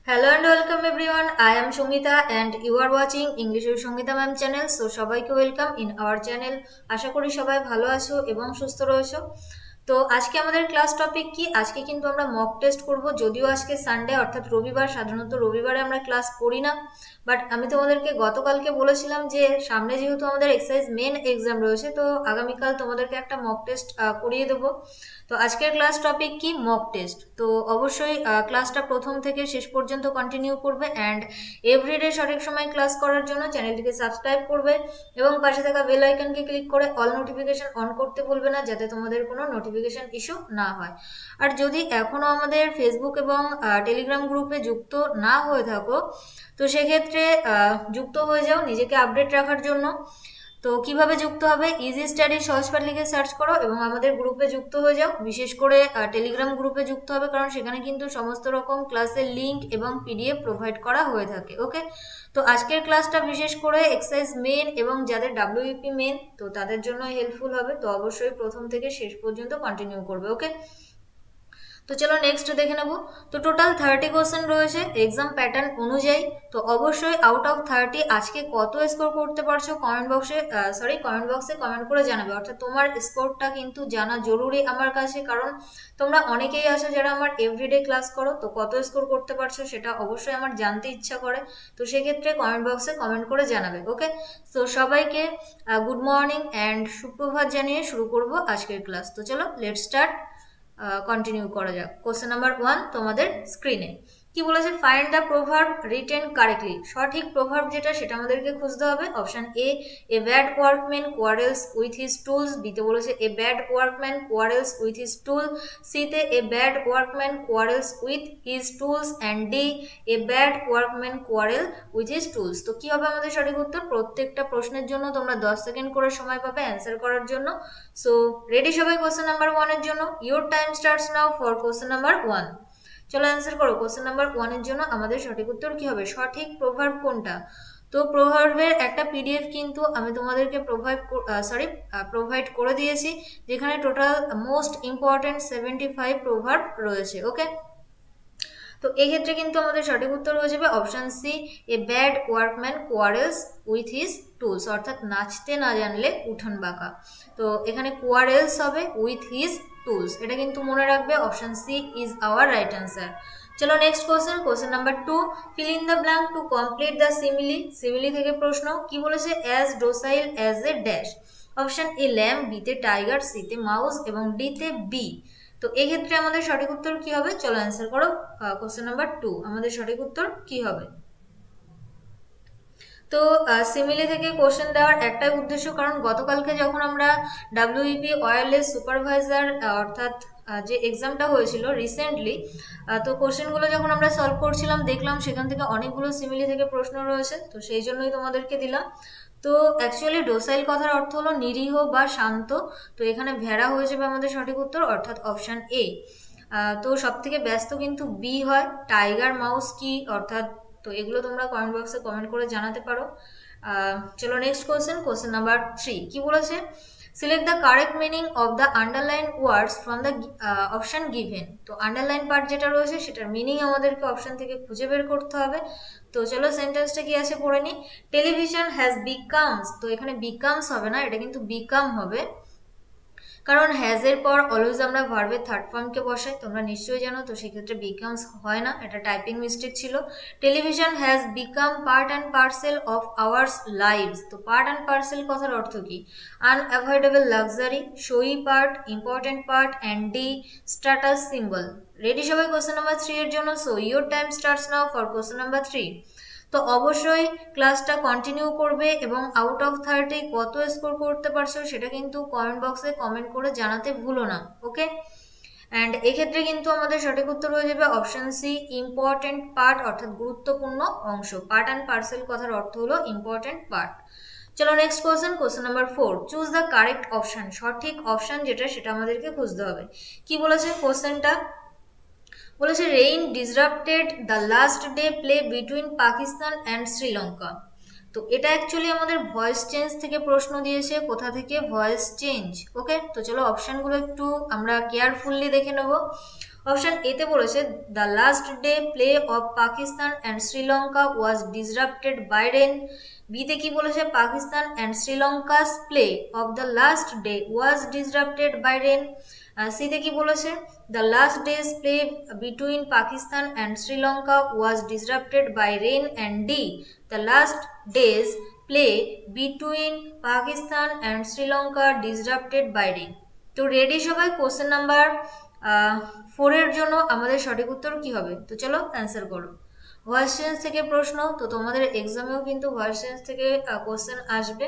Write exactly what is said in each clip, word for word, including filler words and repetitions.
Hello and welcome everyone. I am Shongita and you are watching English with Shongita ma'am channel. So সবাইকে welcome in our channel. আশা করি সবাই ভালো আছো এবং সুস্থ রয়েছো। তো আজকে আমাদের ক্লাস টপিক কি? আজকে কিন্তু আমরা মক টেস্ট করব। যদিও আজকে সানডে অর্থাৎ রবিবার, সাধারণত রবিবারে আমরা ক্লাস করি না, বাট আমি তোমাদেরকে গতকালকে বলেছিলাম যে সামনে যেহেতু আমাদের এক্সারসাইজ মেন এক্সাম রয়েছে, তো আগামীকাল তোমাদেরকে একটা মক টেস্ট করিয়ে দেবো। তো আজকের ক্লাস টপিক কি? Mock test. তো অবশ্যই ক্লাসটা প্রথম থেকে শেষ পর্যন্ত কন্টিনিউ করবে অ্যান্ড এভরিডে সঠিক সময় ক্লাস করার জন্য চ্যানেলটিকে সাবস্ক্রাইব করবে এবং পাশে থাকা বেল আইকনকে ক্লিক করে অল নোটিফিকেশন অন করতে ভুলবে না, যাতে তোমাদের কোনো নোটিফিকেশন ইস্যু না হয়। আর যদি এখনও আমাদের ফেসবুক এবং টেলিগ্রাম গ্রুপে যুক্ত না হয়ে থাকো, তো সেক্ষেত্রে যুক্ত হয়ে যাও নিজেকে আপডেট রাখার জন্য। তো কিভাবে যুক্ত হবে? ইজি স্টাডি সহজপাঠ লিখে সার্চ করো এবং আমাদের গ্রুপে যুক্ত হয়ে যাও। বিশেষ করে টেলিগ্রাম গ্রুপে যুক্ত হবে, কারণ সেখানে কিন্তু সমস্ত রকম ক্লাসের লিঙ্ক এবং পিডিএফ প্রোভাইড করা হয়ে থাকে। ওকে, তো আজকের ক্লাসটা বিশেষ করে এক্সারসাইজ মেন এবং যাদের ডাব্লিউইপি মেন, তো তাদের জন্য হেল্পফুল হবে। তো অবশ্যই প্রথম থেকে শেষ পর্যন্ত কন্টিনিউ করবে। ওকে, তো চলো নেক্সট দেখে নেব। তো টোটাল থার্টি কোশ্চেন রয়েছে এক্সাম প্যাটার্ন অনুযায়ী। তো অবশ্যই আউট অফ থার্টি আজকে কত স্কোর করতে পারছো কমেন্ট বক্সে সরি কমেন্ট বক্সে কমেন্ট করে জানাবে। অর্থাৎ তোমার স্কোরটা কিন্তু জানা জরুরি আমার কাছে, কারণ তোমরা অনেকেই আছো যারা আমার এভরিডে ক্লাস করো। তো কত স্কোর করতে পারছো সেটা অবশ্যই আমার জানতে ইচ্ছা করে। তো সেক্ষেত্রে কমেন্ট বক্সে কমেন্ট করে জানাবে। ওকে, তো সবাইকে গুড মর্নিং অ্যান্ড সুপ্রভাত জানিয়ে শুরু করব আজকের ক্লাস। তো চলো লেট স্টার্ট, কন্টিনিউ করা যাক। কোশ্চেন নাম্বার ওয়ান তোমাদের স্ক্রিনে কি বলেছে? Find the proverb written correctly. সঠিক প্রভার্ব যেটা সেটা আমাদেরকে খুঁজতে হবে। Option A, a bad workman quarrels with his tools. বিতে বলেছে a bad workman quarrels with his tool. সিতে a bad workman quarrels with his tools and D a bad workman quarrel with his tools. তো কি হবে আমাদের সঠিক উত্তর? প্রত্যেকটা প্রশ্নের জন্য তোমরা দশ সেকেন্ড করে সময় পাবে অ্যান্সার করার জন্য। সো রেডি সবাই কোশ্চেন নাম্বার ওয়ানের জন্য? Your time starts now for question number one. চলো অ্যান্সার করো। কোশ্চেন নাম্বার ওয়ানের জন্য আমাদের সঠিক উত্তর কি হবে? সঠিক প্রভার্ব কোনটা? তো প্রভার্বের একটা পিডিএফ কিন্তু আমি তোমাদেরকে প্রোভাইড সরি প্রোভাইড করে দিয়েছি, যেখানে total most important seventy five proverb রয়েছে। ওকে, তো এক্ষেত্রে কিন্তু আমাদের সঠিক উত্তর হয়ে যাবে option C, a bad workman quarrels with his tools. অর্থাৎ নাচতে না জানলে উঠোন বাঁকা। তো এখানে কোয়ারেলস হবে উইথ হিজ টুলস, এটা কিন্তু মনে রাখবে। Option C is our right answer. চলো next question, question number two, fill in the blank to complete the simile. Simile থেকে প্রশ্ন কি বলেছে? As docile as a dash. Option A lamp, বিতে টাইগার, সিতে মাউস এবং ডিতে বি। তো এক্ষেত্রে আমাদের সঠিক উত্তর কি হবে? চলো অ্যান্সার করো। কোশ্চেন নাম্বার টু আমাদের সঠিক উত্তর কি হবে? তো সিমিলি থেকে কোশ্চেন দেওয়ার একটাই উদ্দেশ্য, কারণ গতকালকে যখন আমরা ডাব্লিউইপি ওয়্যারলেস সুপারভাইজার অর্থাৎ যে এক্সামটা হয়েছিল রিসেন্টলি, তো কোশ্চেনগুলো যখন আমরা সলভ করছিলাম দেখলাম সেখান থেকে অনেকগুলো সিমিলি থেকে প্রশ্ন রয়েছে। তো সেই জন্যই তোমাদেরকে দিলাম। তো অ্যাকচুয়ালি ডোসাইল কথার অর্থ হলো নিরীহ বা শান্ত। তো এখানে ভেড়া হয়ে যাবে আমাদের সঠিক উত্তর, অর্থাৎ অপশান এ। তো সব থেকে ব্যস্ত কিন্তু বি হয়। টাইগার, মাউস কি অর্থাৎ, তো এগুলো তোমরা কমেন্ট বক্সে কমেন্ট করে জানাতে পারো। চলো next question, question number three কি বলেছে? Select the correct meaning of the underline words from the option given. তো আন্ডারলাইন পার্ট যেটা রয়েছে সেটার মিনিং আমাদেরকে অপশন থেকে খুঁজে বের করতে হবে। তো চলো সেন্টেন্সটা কি আছে পড়ে নি। টেলিভিশন হ্যাজ বিকামস, তো এখানে বিকামস হবে না, এটা কিন্তু বিকাম হবে, কারণ হ্যাজের পর অলওয়েজ আমরা ভার্বের থার্ড ফর্মকে বসাই, তোমরা নিশ্চয়ই জানো। তো সেক্ষেত্রে বিকামস হয় না, এটা টাইপিং মিস্টেক ছিল। Television has become part and parcel of ours lives. তো পার্ট অ্যান্ড পার্সেল কথার অর্থ কি? আনঅ্যাভয়েডেবল লাক্সারি, শোই part, important part and D status symbol. Ready সবাই কোশ্চেন নাম্বার থ্রি এর জন্য? So your time starts now for question number three. তো অবশ্যই ক্লাসটা কন্টিনিউ করবে এবং আউট অফ থার্টি কত স্কোর করতে পারছো সেটা কিন্তু কমেন্ট বক্সে কমেন্ট করে জানাতে ভুলো না। ওকে, অ্যান্ড এক্ষেত্রে কিন্তু আমাদের সঠিক উত্তর হয়ে যাবে অপশন সি, ইম্পর্টেন্ট পার্ট, অর্থাৎ গুরুত্বপূর্ণ অংশ। পার্ট অ্যান্ড পার্সেল কথার অর্থ হলো ইম্পর্টেন্ট পার্ট। চলো next question, question number four, choose the correct option. সঠিক অপশন যেটা সেটা আমাদেরকে খুঁজতে হবে। কি বলেছে কোশ্চেনটা? বলেছে rain disrupted the last day play between Pakistan and Sri Lanka. তো এটা অ্যাকচুয়ালি আমাদের ভয়েস চেঞ্জ থেকে প্রশ্ন দিয়েছে। কোথা থেকে? Voice change. ওকে, তো চলো অপশানগুলো একটু আমরা কেয়ারফুললি দেখে নেব। অপশন এ তে বলেছে the last day play of Pakistan and Sri Lanka was disrupted by rain. বিতে কি বলেছে Pakistan and Sri Lanka's play of the last day was disrupted by rain. সিতে কি বলেছে the last days play between Pakistan and Sri Lanka was disrupted by rain. And D the last days play between Pakistan and Sri Lanka disrupted by rain. তো ready সবাই? Question number ফোরের জন্য আমাদের সঠিক উত্তর কি হবে? তো চলো অ্যান্সার করো। ভয়েস চেঞ্জ থেকে প্রশ্ন, তো তোমাদের এক্সামেও কিন্তু ভয়েস চেঞ্জ থেকে কোশ্চেন আসবে।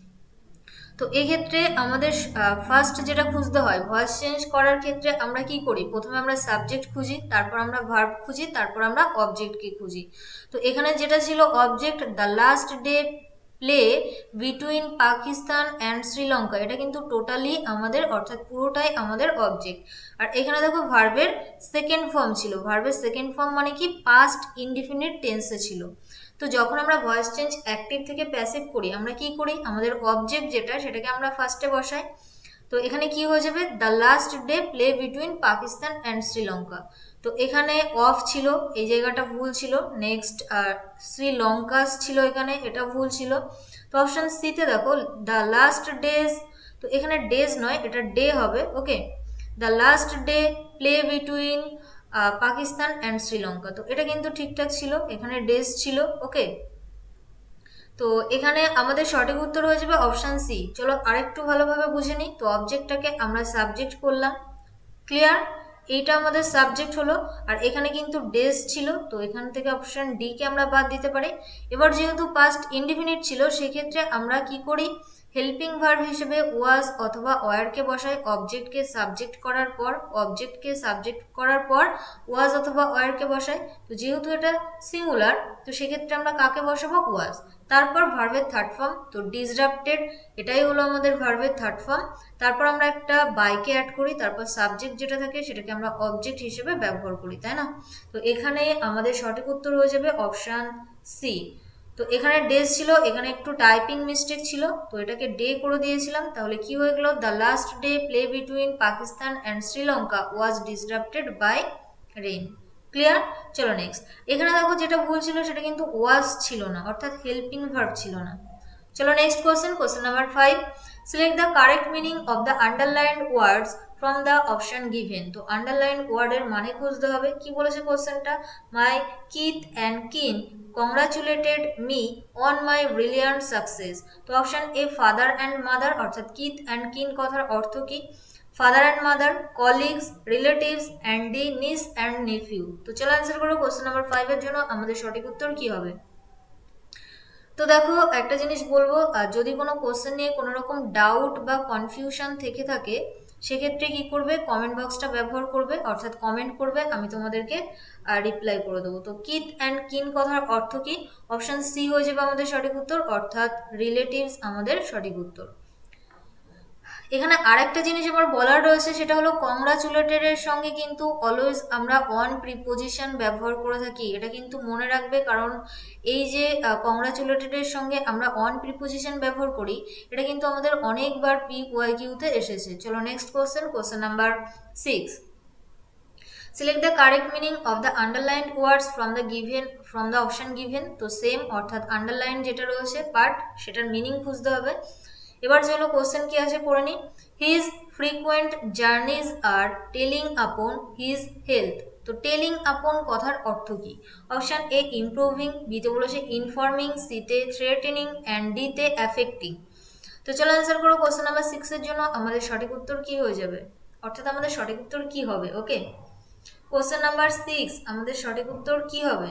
তো এই ক্ষেত্রে আমাদের ফার্স্ট যেটা খুঁজতে হয় ভয়েস চেঞ্জ করার ক্ষেত্রে আমরা কি করি, প্রথমে আমরা সাবজেক্ট খুঁজি, তারপর আমরা ভার্ব খুঁজি, তারপর আমরা অবজেক্টকে খুঁজি। তো এখানে যেটা ছিল object the last day play between Pakistan and Sri Lanka, এটা কিন্তু টোটালি আমাদের অর্থাৎ পুরোটাই আমাদের অবজেক্ট। আর এখানে দেখো ভার্বের সেকেন্ড ফর্ম ছিল, ভার্বের সেকেন্ড ফর্ম মানে কি পাস্ট ইনডিফিনিট টেন্সে ছিল। তো যখন আমরা ভয়েস চেঞ্জ অ্যাক্টিভ থেকে প্যাসিভ করি আমরা কি করি, আমাদের অবজেক্ট যেটা সেটাকে আমরা ফার্স্টে বসাই। তো এখানে কি হয়ে যাবে the last day play between Pakistan and Sri Lanka. তো এখানে অফ ছিল, এই জায়গাটা ভুল ছিল। নেক্সট শ্রীলঙ্কাস ছিল, এখানে এটা ভুল ছিল। তো অপশন সিতে দেখো দ্য লাস্ট ডেজ, তো এখানে ডেজ নয় এটা ডে হবে। Okay, the last day play between Pakistan and Sri Lanka, তো এটা কিন্তু ঠিকঠাক ছিল, এখানে ডেজ ছিল। ওকে, তো এখানে আমাদের সঠিক উত্তর হয়ে যাবে অপশন সি। চলো আরেকটু ভালোভাবে বুঝে নিই। তো অবজেক্টটাকে আমরা সাবজেক্ট করলাম, ক্লিয়ার? এইটা আমাদের সাবজেক্ট হলো, আর এখানে কিন্তু ডেজ ছিল, তো এখান থেকে অপশন ডি কে আমরা বাদ দিতে পারি। এবার যেহেতু পাস্ট ইনডিফিনিট ছিল সেক্ষেত্রে আমরা কি করি, হেল্পিং ভার্ব হিসেবে ওয়াজ অথবা ওয়ারকে বসাই অবজেক্টকে সাবজেক্ট করার পর, অবজেক্টকে সাবজেক্ট করার পর ওয়াজ অথবা ওয়ারকে বসাই। তো যেহেতু এটা সিঙ্গুলার তো সেক্ষেত্রে আমরা কাকে বসাবো, ওয়াজ। তারপর ভার্বের থার্ড ফর্ম, তো ডিসরাপ্টেড এটাই হলো আমাদের ভার্বের থার্ড ফর্ম। তারপর আমরা একটা বাইকে অ্যাড করি, তারপর সাবজেক্ট যেটা থাকে সেটাকে আমরা অবজেক্ট হিসেবে ব্যবহার করি, তাই না? তো এখানে আমাদের সঠিক উত্তর হয়ে যাবে অপশান সি। তো এখানে ডেজ ছিল, এখানে একটু টাইপিং মিস্টেক ছিল, তো এটাকে ডে করে দিয়েছিলাম। তাহলে কি হয়ে গেল, the last day play between Pakistan and Sri Lanka was disrupted by rain. Clear? চলো নেক্সট। এখানে দেখো যেটা ভুল ছিল সেটা কিন্তু ওয়াজ ছিল না, অর্থাৎ হেল্পিং ভার্ব ছিল না। চলো next question, question number five. Select the correct meaning of the underlined words from the option given. তো আন্ডারলাইন্ড ওয়ার্ডের মানে খুঁজতে হবে। কি বলেছে কোশ্চেনটা, my kith and kin congratulated me on my brilliant success. তো option A father and mother, অর্থাৎ কিথ অ্যান্ড কিন কথার অর্থ কি, father and mother, colleagues, relatives, and the niece and Nephew. তো চলো অ্যান্সার করো কোশ্চেন নাম্বার ফাইভের জন্য আমাদের সঠিক উত্তর কি হবে। তো দেখো একটা জিনিস বলবো, যদি কোনো কোশ্চেন নিয়ে কোনো রকম ডাউট বা কনফিউশন থেকে থাকে সেক্ষেত্রে কি করবে, কমেন্ট বক্সটা ব্যবহার করবে, অর্থাৎ কমেন্ট করবে, আমি তোমাদেরকে রিপ্লাই করে দেবো। তো কিথ অ্যান্ড কিন কথার অর্থ কি, অপশন সি হয়ে যাবে আমাদের সঠিক উত্তর, অর্থাৎ রিলেটিভস আমাদের সঠিক উত্তর। এখানে আরেকটা জিনিস আমার বলার রয়েছে, সেটা হলো কংগ্রাচুলেটেড এর সঙ্গে কিন্তু অলওয়েজ আমরা অন প্রিপোজিশন ব্যবহার করে থাকি, এটা কিন্তু মনে রাখবে। কারণ এই যে কংগ্রাচুলেটেড এর সঙ্গে আমরা অন প্রিপোজিশন ব্যবহার করি এটা কিন্তু আমাদের অনেকবার পি ওয়াই কিউতে এসেছে। চলো next question, question number six. Select the correct meaning of the underlined words from the given from the option given. তো সেম, অর্থাৎ আন্ডারলাইন যেটা রয়েছে পার্ট সেটার মিনিং খুঁজতে হবে। এবার চলো কোশ্চেন কি আছে পড়ে নি। His frequent journeys are telling upon his health. তো টেলিং আপন কথার অর্থ কি, অপশন এ ইমপ্রুভিং, বিতে বলেছে ইনফর্মিং, সিতে থ্রেটেনিং, অ্যান্ড ডিতে অ্যাফেক্টিং। তো চলো অ্যান্সার করো কোশ্চেন নাম্বার সিক্স এর জন্য আমাদের সঠিক উত্তর কি হয়ে যাবে, অর্থাৎ আমাদের সঠিক উত্তর কি হবে। ওকে, কোশ্চেন নাম্বার সিক্স আমাদের সঠিক উত্তর কি হবে।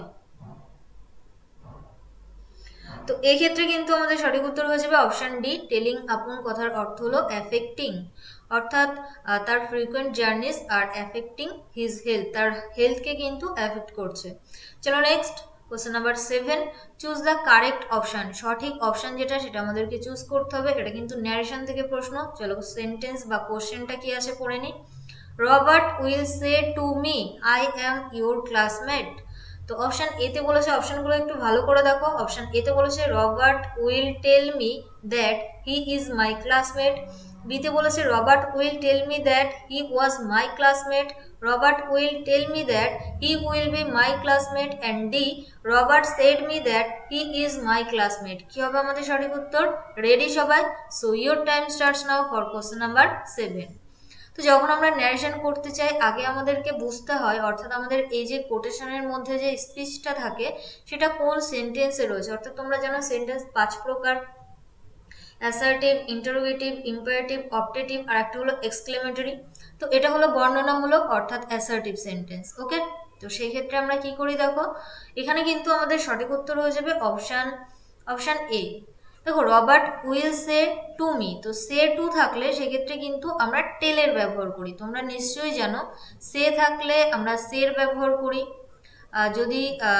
তো এই ক্ষেত্রে কিন্তু আমাদের সঠিক উত্তর হয়ে যাবে অপশন ডি, টেলিং আপন কথার অর্থ হলো অ্যাফেক্টিং, অর্থাৎ তার frequent journeys are affecting his health, তার হেলথকে কিন্তু অ্যাফেক্ট করছে। চলো next question number seven. Choose the correct option, সঠিক অপশন যেটা সেটা আমাদেরকে চুজ করতে হবে। এটা কিন্তু ন্যারেশন থেকে প্রশ্ন। চলো সেন্টেন্স বা কোশ্চেনটা কি আছে পড়ে নি। Robert will say to me I am your classmate. তো অপশন এ তে বলেছে, অপশনগুলো একটু ভালো করে দেখো। অপশন এ তে বলেছে Robert will tell me that he is my classmate. B তে বলেছে Robert will tell me that he was my classmate. Robert will tell me that he will be my classmate. And D Robert said me that he is my classmate. কি হবে আমাদের সঠিক উত্তর? Ready সবাই? So your time starts now for question number seven. তো যখন আমরা narration করতে চাই আগে আমাদেরকে বুঝতে হয়, অর্থাৎ আমাদের এই যে কোটেশনের মধ্যে যে স্পিচটা থাকে সেটা কোন সেন্টেন্সে রয়েছে। অর্থাৎ তোমরা জানো সেন্টেন্স পাঁচ প্রকার, অ্যাসার্টিভ, ইন্টারোগেটিভ, ইম্পারেটিভ, অপটেটিভ, আর একটা হলো এক্সক্লেমেটরি। তো এটা হলো বর্ণনামূলক অর্থাৎ অ্যাসার্টিভ সেন্টেন্স। ওকে, তো সেই ক্ষেত্রে আমরা কি করি দেখো, এখানে কিন্তু আমাদের সঠিক উত্তর হয়ে যাবে অপশান অপশান এ। দেখো Robert will say to me, তো সে টু থাকলে সেক্ষেত্রে কিন্তু আমরা টেলের ব্যবহার করি। তোমরা নিশ্চয়ই জানো সে থাকলে আমরা সের ব্যবহার করি। যদি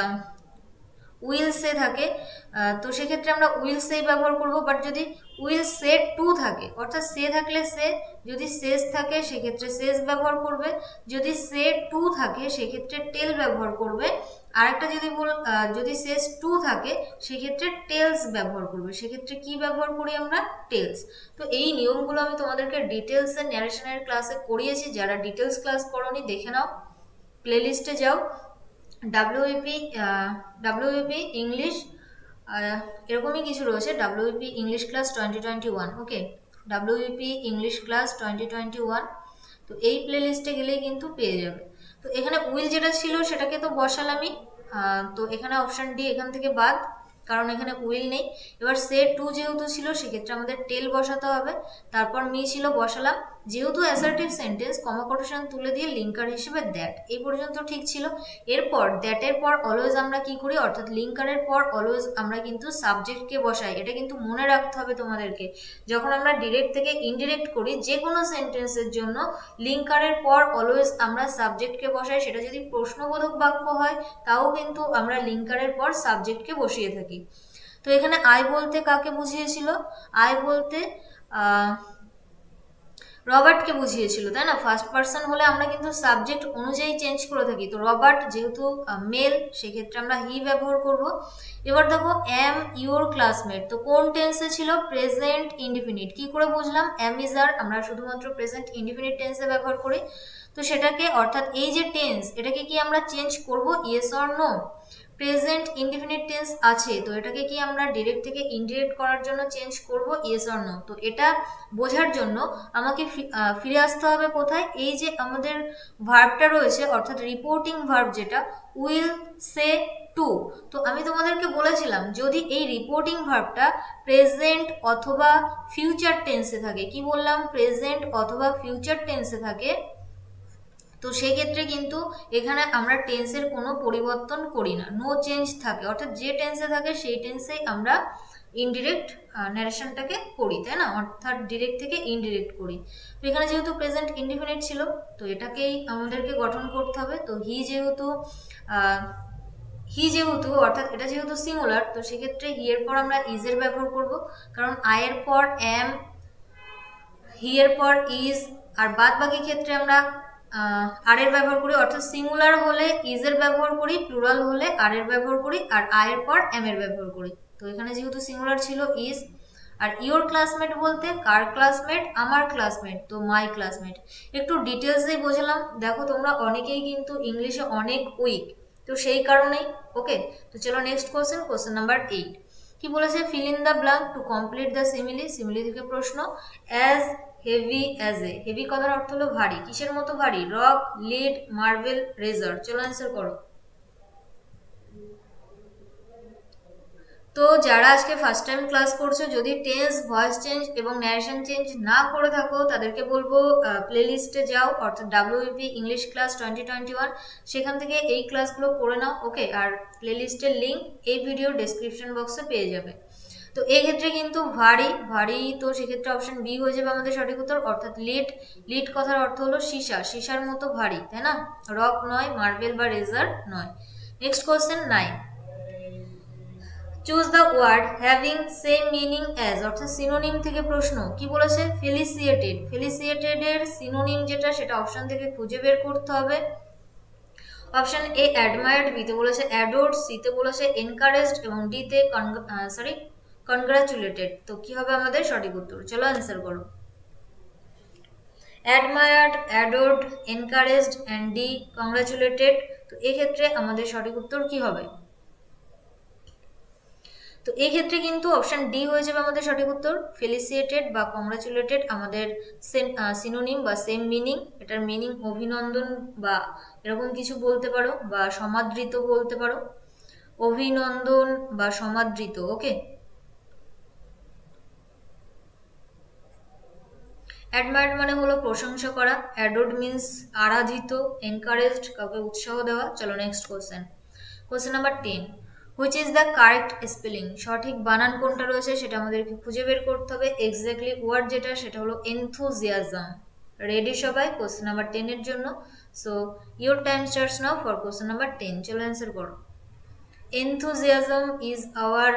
উইল সে থাকে তো সেক্ষেত্রে আমরা উইল সে ব্যবহার করব। বাট যদি উইল সে টু থাকে, অর্থাৎ সে থাকলে সে, যদি শেষ থাকে সেক্ষেত্রে শেষ ব্যবহার করবে, যদি সে টু থাকে সেক্ষেত্রে টেল ব্যবহার করবে। আর একটা যদি বল যদি শেষ টু থাকে সেক্ষেত্রে টেলস ব্যবহার করবে। সেক্ষেত্রে কি ব্যবহার করি আমরা? টেলস। তো এই নিয়মগুলো আমি তোমাদেরকে ডিটেলসের ন্যারেশনের ক্লাসে করিয়েছি। যারা ডিটেলস ক্লাস করোনি দেখে নাও, প্লেলিস্টে যাও, ডাব্লিউইপি ডাব্লিউইপি ইংলিশ এরকমই কিছু রয়েছে, WEP English class twenty twenty one. Okay, WEP English class twenty twenty one. তো এই প্লেলিস্টে গেলেই কিন্তু পেয়ে যাবে। তো এখানে উইল যেটা ছিল সেটাকে তো বসালামই, তো এখানে অপশন ডি এখান থেকে বাদ, কারণ এখানে উইল নেই। এবার সে টু যেহেতু ছিল সেক্ষেত্রে আমাদের টেল বসাতে হবে। তারপর মি ছিল বসালাম, যেহেতু অ্যাসার্টিভ সেন্টেন্স কমা কোটেশন তুলে দিয়ে লিঙ্কার হিসেবে দ্যাট, এই পর্যন্ত ঠিক ছিল। এরপর দ্যাটের পর অলওয়েজ আমরা কি করি, অর্থাৎ লিঙ্কারের পর অলওয়েজ আমরা কিন্তু সাবজেক্টকে বসাই। এটা কিন্তু মনে রাখতে হবে তোমাদেরকে। যখন আমরা ডিরেক্ট থেকে ইনডিরেক্ট করি যে কোনো সেন্টেন্সের জন্য লিঙ্কারের পর অলওয়েজ আমরা সাবজেক্টকে বসাই। সেটা যদি প্রশ্নবোধক বাক্য হয় তাও কিন্তু আমরা লিঙ্কারের পর সাবজেক্টকে বসিয়ে থাকি। তো এখানে আই বলতে কাকে বুঝিয়েছিল? আই বলতে রবার্টকে বুঝিয়েছিল, তাই না? ফার্স্ট পার্সন হলে আমরা কিন্তু সাবজেক্ট অনুযায়ী চেঞ্জ করে থাকি। তো রবার্ট যেহেতু মেল সেক্ষেত্রে আমরা হি ব্যবহার করব। এবার দেখো এম ইউর ক্লাসমেট, তো কোন টেন্সে ছিল? Present indefinite. কি করে বুঝলাম? এম ইজ আর আমরা শুধুমাত্র প্রেজেন্ট ইনডিফিনিট টেন্সে ব্যবহার করি। তো সেটাকে, অর্থাৎ এই যে টেন্স এটাকে কি আমরা চেঞ্জ করব? Yes or no? Present indefinite tense আছে, তো এটাকে কি আমরা ডিরেক্ট থেকে ইনডিরেক্ট করার জন্য চেঞ্জ করব? Yes or no? তো এটা বোঝার জন্য আমাকে ফিরে আসতে হবে কোথায়? এই যে আমাদের ভার্বটা রয়েছে, অর্থাৎ রিপোর্টিং ভার্ব যেটা উইল সে টু। তো আমি তোমাদেরকে বলেছিলাম যদি এই রিপোর্টিং ভার্বটা প্রেজেন্ট অথবা ফিউচার টেন্সে থাকে, কি বললাম? প্রেজেন্ট অথবা ফিউচার টেন্সে থাকে, তো সেক্ষেত্রে কিন্তু এখানে আমরা টেন্সের কোনো পরিবর্তন করি না, নো চেঞ্জ থাকে। অর্থাৎ যে টেন্সে থাকে সেই টেন্সেই আমরা ইনডিরেক্ট ন্যারেশনটাকে করি, তাই না? অর্থাৎ ডিরেক্ট থেকে ইনডিরেক্ট করি। তো এখানে যেহেতু প্রেজেন্ট ইনডিফিনিট ছিল তো এটাকেই আমাদেরকে গঠন করতে হবে। তো হি যেহেতু হি যেহেতু অর্থাৎ এটা যেহেতু সিঙ্গুলার, তো সেক্ষেত্রে হি এর পর আমরা ইজ এর ব্যবহার করব, কারণ আই এর পর এম, হি এর পর ইজ, আর বাদ বাকি ক্ষেত্রে আমরা আর এর ব্যবহার করি। অর্থাৎ সিঙ্গুলার হলে ইজ এর ব্যবহার করি, প্লুরাল হলে আর এর ব্যবহার করি, আর আই এর পর এম এর ব্যবহার করি। তো এখানে যেহেতু সিঙ্গুলার ছিল ইজ। আর ইওর ক্লাসমেট বলতে কার ক্লাসমেট? আমার ক্লাসমেট, তো মাই ক্লাসমেট। একটু ডিটেলসেই বোঝালাম। দেখো তোমরা অনেকেই কিন্তু ইংলিশে অনেক উইক, তো সেই কারণেই। ওকে, তো চলো next question, question number eight. কি বলেছে? Fill in the blank to complete the simile. Simile থেকে প্রশ্ন। As heavy as a, heavy কথার অর্থ হলো ভারী। কিসের মতো ভারী? Rock, lead, marble, razor. চলো অ্যান্সার করো। তো যারা আজকে ফার্স্ট টাইম ক্লাস করছো, যদি টেন্স, ভয়েস চেঞ্জ এবং ন্যারেশন চেঞ্জ না করে থাকো তাদেরকে বলবো প্লেলিস্টে যাও, অর্থাৎ WEP English class twenty twenty one, সেখান থেকে এই ক্লাসগুলো করে নাও। ওকে, আর প্লেলিস্টের লিঙ্ক এই ভিডিও ডেসক্রিপশন বক্সে পেয়ে যাবে। তো এই ক্ষেত্রে কিন্তু ভারী ভারী, তো সেক্ষেত্রে অপশন বি হয়ে যাবে আমাদের সঠিক উত্তর। অর্থাৎ লিড, লিড কথার অর্থ হলো সীসা, সীসার মতো ভারী, তাই না? রক নয়, মার্বেল বা রেজার নয়। Next question nine. Choose the word having same meaning as, অর্থাৎ সিনোনিম থেকে প্রশ্ন। কি বলেছে? ফেলিসিয়েটেড। ফেলিসিয়েটেড এর সিনোনিম যেটা সেটা অপশন থেকে খুঁজে বের করতে হবে। অপশন এ অ্যাডমায়ার্ড, বিতে বলেছে অ্যাডোর্ড, সিতে বলেছে এনকারেজড এবং ডিতে সরি কনগ্রাচুলেটেড। তো কি হবে আমাদের সঠিক উত্তর? চলো অ্যান্সার করো। Admired, adored, encouraged and D congratulated. তো এক্ষেত্রে আমাদের সঠিক উত্তর কি হবে? তো এই ক্ষেত্রে কিন্তু অপশন ডি হয়ে যাবে আমাদের সঠিক উত্তর। ফেলিসিয়েটেড বা কংগ্রাচুলেটেড আমাদের সেম সিনোনিম বা সেম মিনিং। এটার মিনিং অভিনন্দন বা এরকম কিছু বলতে পারো, বা সমাদৃত বলতে পারো, অভিনন্দন বা সমাদৃত। ওকে, অ্যাডমায়ার্ড মানে হলো প্রশংসা করা, অ্যাডোর্ড মিন্স আরাধিত, এনকারেজড কাউকে উৎসাহ দেওয়া। চলো next question. Question number ten, which is the correct spelling? সঠিক বানান কোনটা রয়েছে সেটা আমাদেরকে খুঁজে বের করতে হবে। এক্স্যাক্টলি ওয়ার্ড যেটা সেটা হলো এনথুজিয়াজম। রেডি সবাই কোশ্চেন নাম্বার টেন এর জন্য? So your time starts now for question number ten. চলো অ্যান্সার করো। Enthusiasm is our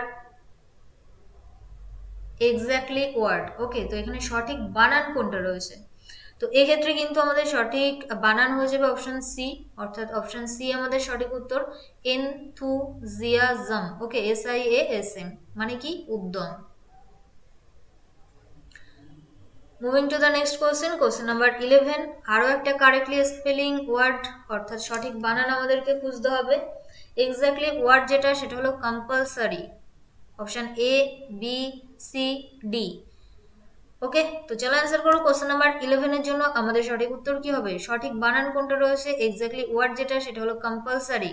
exactly word. Okay, তো এখানে সঠিক বানান কোনটা রয়েছে? তো এক্ষেত্রে কিন্তু আমাদের সঠিক বানান হয়ে যাবে অপশন সি, অর্থাৎ অপশন সি আমাদের সঠিক উত্তর, enthusiasm. Okay, S I A S M মানে কি? উদ্যম। Moving to the next question, question number eleven. আরও একটা কারেক্টলি স্পেলিং ওয়ার্ড অর্থাৎ সঠিক বানান আমাদেরকে খুঁজতে হবে। এক্স্যাক্টলি ওয়ার্ড যেটা সেটা হলো compulsory. Option A, B, C, D. Okay, তো চলো অ্যান্সার করো। কোশ্চেন নাম্বার ইলেভেন এর জন্য আমাদের সঠিক উত্তর কি হবে? সঠিক বানান কোনটা রয়েছে? এক্স্যাক্টলি ওয়ার্ড যেটা সেটা হলো কম্পালসারি।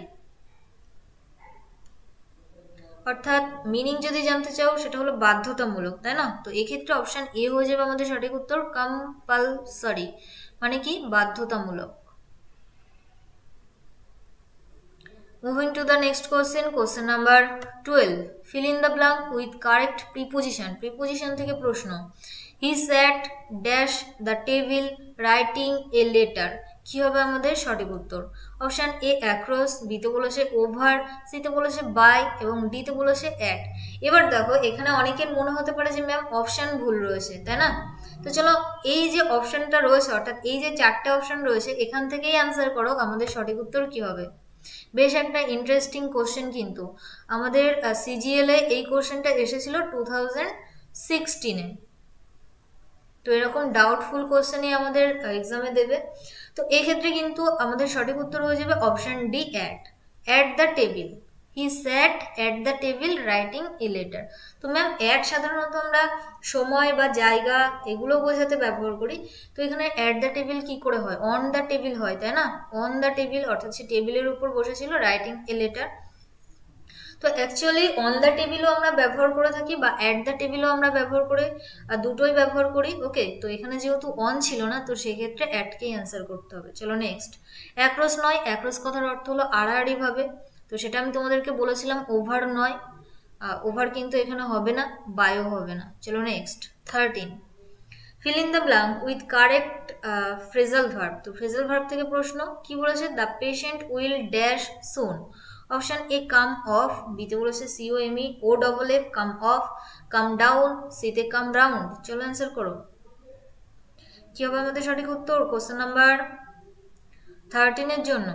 অর্থাৎ মিনিং যদি জানতে চাও সেটা হলো বাধ্যতামূলক, তাই না? তো এক্ষেত্রে অপশন এ হয়ে যাবে আমাদের সঠিক উত্তর, কম্পালসারি মানে কি? বাধ্যতামূলক। Moving to the next question, question number twelve. Fill in the blank with correct preposition. Preposition থেকে প্রশ্ন। He sat dash the table writing a letter. কি হবে আমাদের সঠিক উত্তর? অপশন এ অ্যাক্রস, বিতে বলেছে ওভার, সিতে বলেছে বাই এবং ডিতে বলেছে অ্যাট। এবার দেখো এখানে অনেকের মনে হতে পারে যে ম্যাম অপশন ভুল রয়েছে, তাই না? তো চলো এই যে অপশনটা রয়েছে অর্থাৎ এই যে চারটে অপশন রয়েছে এখান থেকেই অ্যান্সার করো আমাদের সঠিক উত্তর কি হবে। বেশ একটা ইন্টারেস্টিং কোশ্চেন, কিন্তু আমাদের সিজিএল এ এই কোশ্চেনটা এসেছিল টু থাউজেন্ড সিক্সটিনে। তো এরকম ডাউটফুল কোশ্চেনই আমাদের এক্সামে দেবে। তো এক্ষেত্রে কিন্তু আমাদের সঠিক উত্তর হয়ে যাবে option D, at. At the table, he sat at the table writing a letter. তো ম্যাম অ্যাট সাধারণত আমরা সময় বা জায়গা এগুলো বোঝাতে ব্যবহার করি। তো এখানে অ্যাট দ্য টেবিল কি করে হয়? অন দ্য টেবিল হয়, তাই না? অন দ্য টেবিল অর্থাৎ সে টেবিলের উপর বসেছিল, রাইটিং এ লেটার। তো অ্যাকচুয়ালি অন দ্য টেবিলও আমরা ব্যবহার করে থাকি বা অ্যাট দ্য টেবিলও আমরা ব্যবহার করে, দুটোই ব্যবহার করি। ওকে, তো এখানে যেহেতু অন ছিল না তো সেক্ষেত্রে অ্যাটকেই অ্যান্সার করতে হবে। চলো নেক্সট। অ্যাক্রস নয়, অ্যাক্রস কথার অর্থ হলো আড়াআড়ি ভাবে। তো সেটা আমি তোমাদেরকে বলেছিলাম ওভার নয়, ওভার কিন্তু এখানে হবে না, বায়ো হবে না। চলো next. Thirteen, fill in the blank with correct phrasal verb. তো ফ্রেজাল ভার্ব থেকে প্রশ্ন কি বলেছে? The patient will dash soon. Option A come off, বিতে বলেছে C O M E O double F, come off, come down, সিতে come round. চলো answer করো। কি হবে আমাদের সঠিক উত্তর কোশ্চেন নাম্বার থার্টিনের জন্য?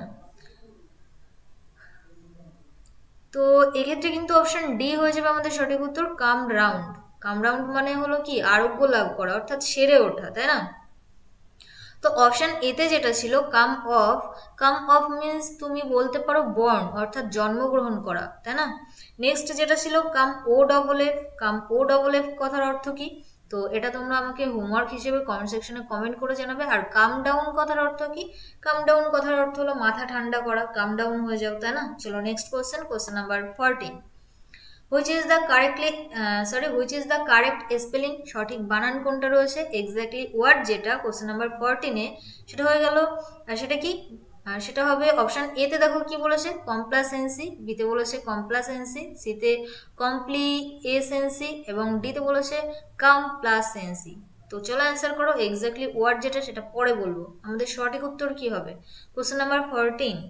তো এক্ষেত্রে কিন্তু অপশন ডি হয়ে যাবে আমাদের সঠিক উত্তর, কাম রাউন্ড। কাম রাউন্ড মানে হলো কি? আরোগ্য লাভ করা অর্থাৎ সেরে ওঠা, তাই না? তো অপশন এতে যেটা ছিল come off, come off means তুমি বলতে পারো বর্ন অর্থাৎ জন্মগ্রহণ করা, তাই না? নেক্সট যেটা ছিল come O double F, come O double F কথার অর্থ কি? তো এটা তোমরা আমাকে হোমওয়ার্ক হিসেবে কমেন্ট সেকশনে কমেন্ট করে জানাবে। আর কাম ডাউন কথার অর্থ কি? কাম ডাউন কথার অর্থ হলো মাথা ঠান্ডা করা, কাম ডাউন হয়ে যাও, তাই না? চলো next question, question number fourteen. Which is the correctly sorry which is the correct spelling? সঠিক বানান কোনটা রয়েছে? এক্স্যাক্টলি ওয়ার্ড যেটা কোশ্চেন নাম্বার ফোরটিনে সেটা হয়ে গেল, সেটা কি? সেটা হবে অপশন এতে দেখো কি বলেছে, কমপ্লাসেন্সি, বিতে বলেছে কমপ্লাসেন্সি, সিতে কমপ্লিএসেন্সি এবং ডিতে বলেছে কমপ্লাসেন্সি। তো চলো অ্যান্সার করো। এক্স্যাক্টলি ওয়ার্ড যেটা সেটা পরে বলবো। আমাদের সঠিক উত্তর কি হবে কোশ্চেন নাম্বার ফোরটিন?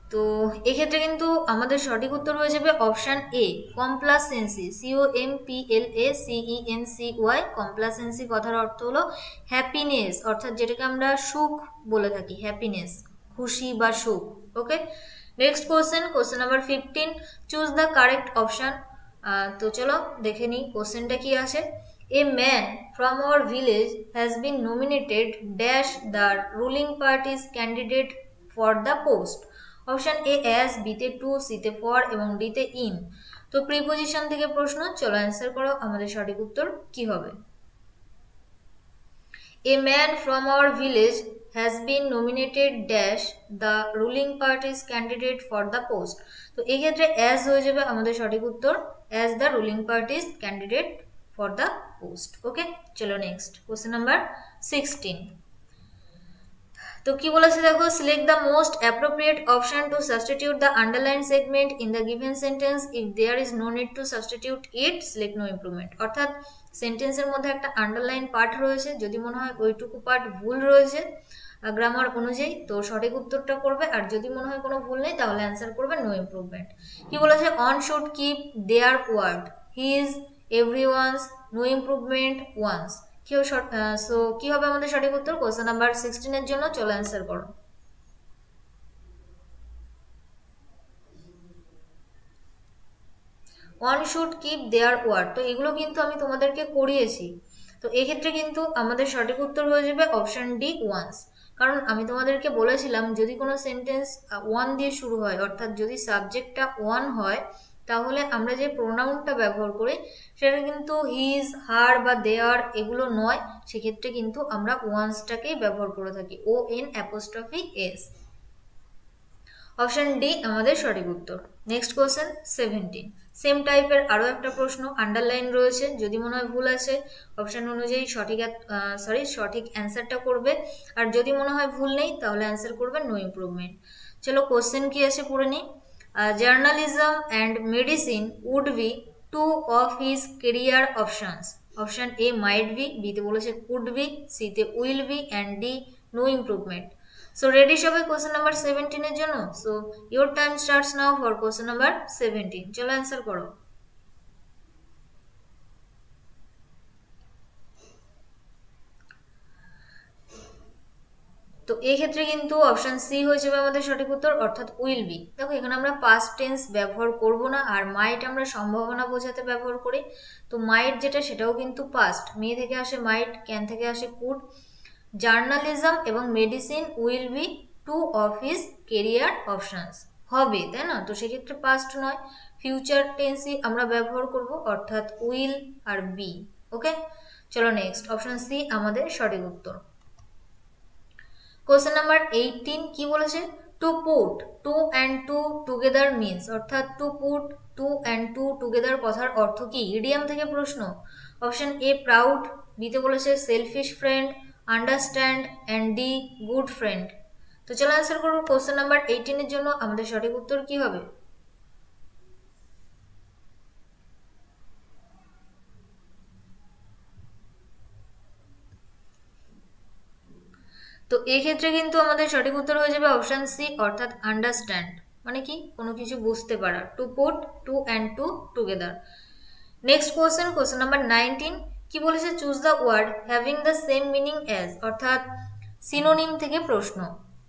তো এক্ষেত্রে কিন্তু আমাদের সঠিক উত্তর হয়ে যাবে option A, complacency, C O M P L A C E N C Y. কমপ্লাসেন্সি কথার অর্থ হলো হ্যাপিনেস, অর্থাৎ যেটাকে আমরা সুখ বলে থাকি, হ্যাপিনেস, খুশি বা সুখ। Okay, next question, question number fifteen, choose the correct option. তো চলো দেখে নিই কোশ্চেনটা কি আছে। A man from our village has been nominated dash the ruling party's candidate for the post. Option A as, বিতে টু, সিতে ফর এবং ডিতে ইন। তো প্রিপোজিশন থেকে প্রশ্ন, চলো অ্যান্সার করো আমাদের সঠিক উত্তর কি হবে। A man from our village has been nominated dash the ruling party's candidate for the post. তো এই ক্ষেত্রে অ্যাজ হয়ে যাবে আমাদের সঠিক উত্তর, as the ruling parties candidate for the post. Okay, চলো নেক্সট কোশ্চেন নাম্বার সিক্সটিন। তো কি বলেছে দেখো, select the most appropriate option to substitute the underlined segment in the given sentence if there is no need to substitute it, select no improvement. অর্থাৎ সেন্টেন্সের মধ্যে একটা underline part রয়েছে, যদি মনে হয় ওইটুকু পার্ট ভুল রয়েছে গ্রামার অনুযায়ী, তো সঠিক উত্তরটা করবে, আর যদি মনে হয় কোনো ভুল নেই তাহলে অ্যান্সার করবে নো ইমপ্রুভমেন্ট। কি বলেছে, on should keep their word, his, everyone's, no improvement, one's. কেউ সো কি হবে আমাদের সঠিক উত্তর কোশ্চেন নাম্বার সিক্সটিন এর জন্য, চলো অ্যান্সার করো। One should keep their word, তো এগুলো কিন্তু আমি তোমাদেরকে করিয়েছি। তো এক্ষেত্রে কিন্তু আমাদের সঠিক উত্তর হয়ে যাবে অপশন ডি, ওয়ান্স। কারণ আমি তোমাদেরকে বলেছিলাম যদি কোনো সেন্টেন্স ওয়ান দিয়ে শুরু হয়, অর্থাৎ যদি সাবজেক্টটা ওয়ান হয়, তাহলে আমরা যে প্রোনাউনটা ব্যবহার করি সেটা কিন্তু হিজ, হার বা দেয়ার এগুলো নয়, সেক্ষেত্রে কিন্তু আমরা ওয়ান্সটাকেই ব্যবহার করে থাকি, O N apostrophe S. Option D আমাদের সঠিক উত্তর। নেক্সট কোশ্চেন সেভেন্টিন, সেম টাইপের আরও একটা প্রশ্ন, আন্ডারলাইন রয়েছে, যদি মনে হয় ভুল আছে অপশন অনুযায়ী সঠিক সরি সঠিক অ্যান্সারটা করবে, আর যদি মনে হয় ভুল নেই তাহলে অ্যান্সার করবে নো ইমপ্রুভমেন্ট। চলো কোশ্চেন কি আছে পড়ে নিই। Journalism and medicine would be two of his career options. Option A might be, বিতে বলেছে কুড বি, সিতে will be and D no improvement. So ready সবাই কোশ্চেন নাম্বার সেভেন্টিন এর জন্য? So your time starts now for question number seventeen. চলো answer করো। তো এই ক্ষেত্রে কিন্তু অপশন সি হয়ে যাবে আমাদের সঠিক উত্তর, অর্থাৎ উইল বি। দেখো এখানে আমরা পাস্ট টেন্স ব্যবহার করব না, আর মাইট আমরা সম্ভাবনা বোঝাতে ব্যবহার করি। তো মাইট যেটা সেটাও কিন্তু পাস্ট, মে থেকে আসে মাইট, ক্যান থেকে আসে কুড। জার্নালিজম এবং medicine will be two of his career options হবে, তাই না? তো সেক্ষেত্রে পাস্ট নয়, ফিউচার টেন্সই আমরা ব্যবহার করব, অর্থাৎ উইল আর বি। ওকে, চলো নেক্সট অপশন সি আমাদের সঠিক উত্তর। কোশ্চেন নাম্বার এইটিন কি বলেছে, to put two and two together means, অর্থাৎ to put two and two together কথার অর্থ কি? ইডিয়াম থেকে প্রশ্ন। অপশন এ প্রাউড, বিতে বলেছে selfish friend, understand and D good friend. তো চলো অ্যান্সার করবো কোশ্চেন নাম্বার এইটিন এর জন্য, আমাদের সঠিক উত্তর কি হবে? তো এই ক্ষেত্রে কিন্তু আমাদের সঠিক উত্তর হয়ে যাবে অপশন সি, অর্থাৎ আন্ডারস্ট্যান্ড। মানে কি? কোনো কিছু বুঝতে পারা। To put two and two together. Next question, question number nineteen কি বলেছে, choose the word having the same meaning as, অর্থাৎ সিনোনিম থেকে প্রশ্ন।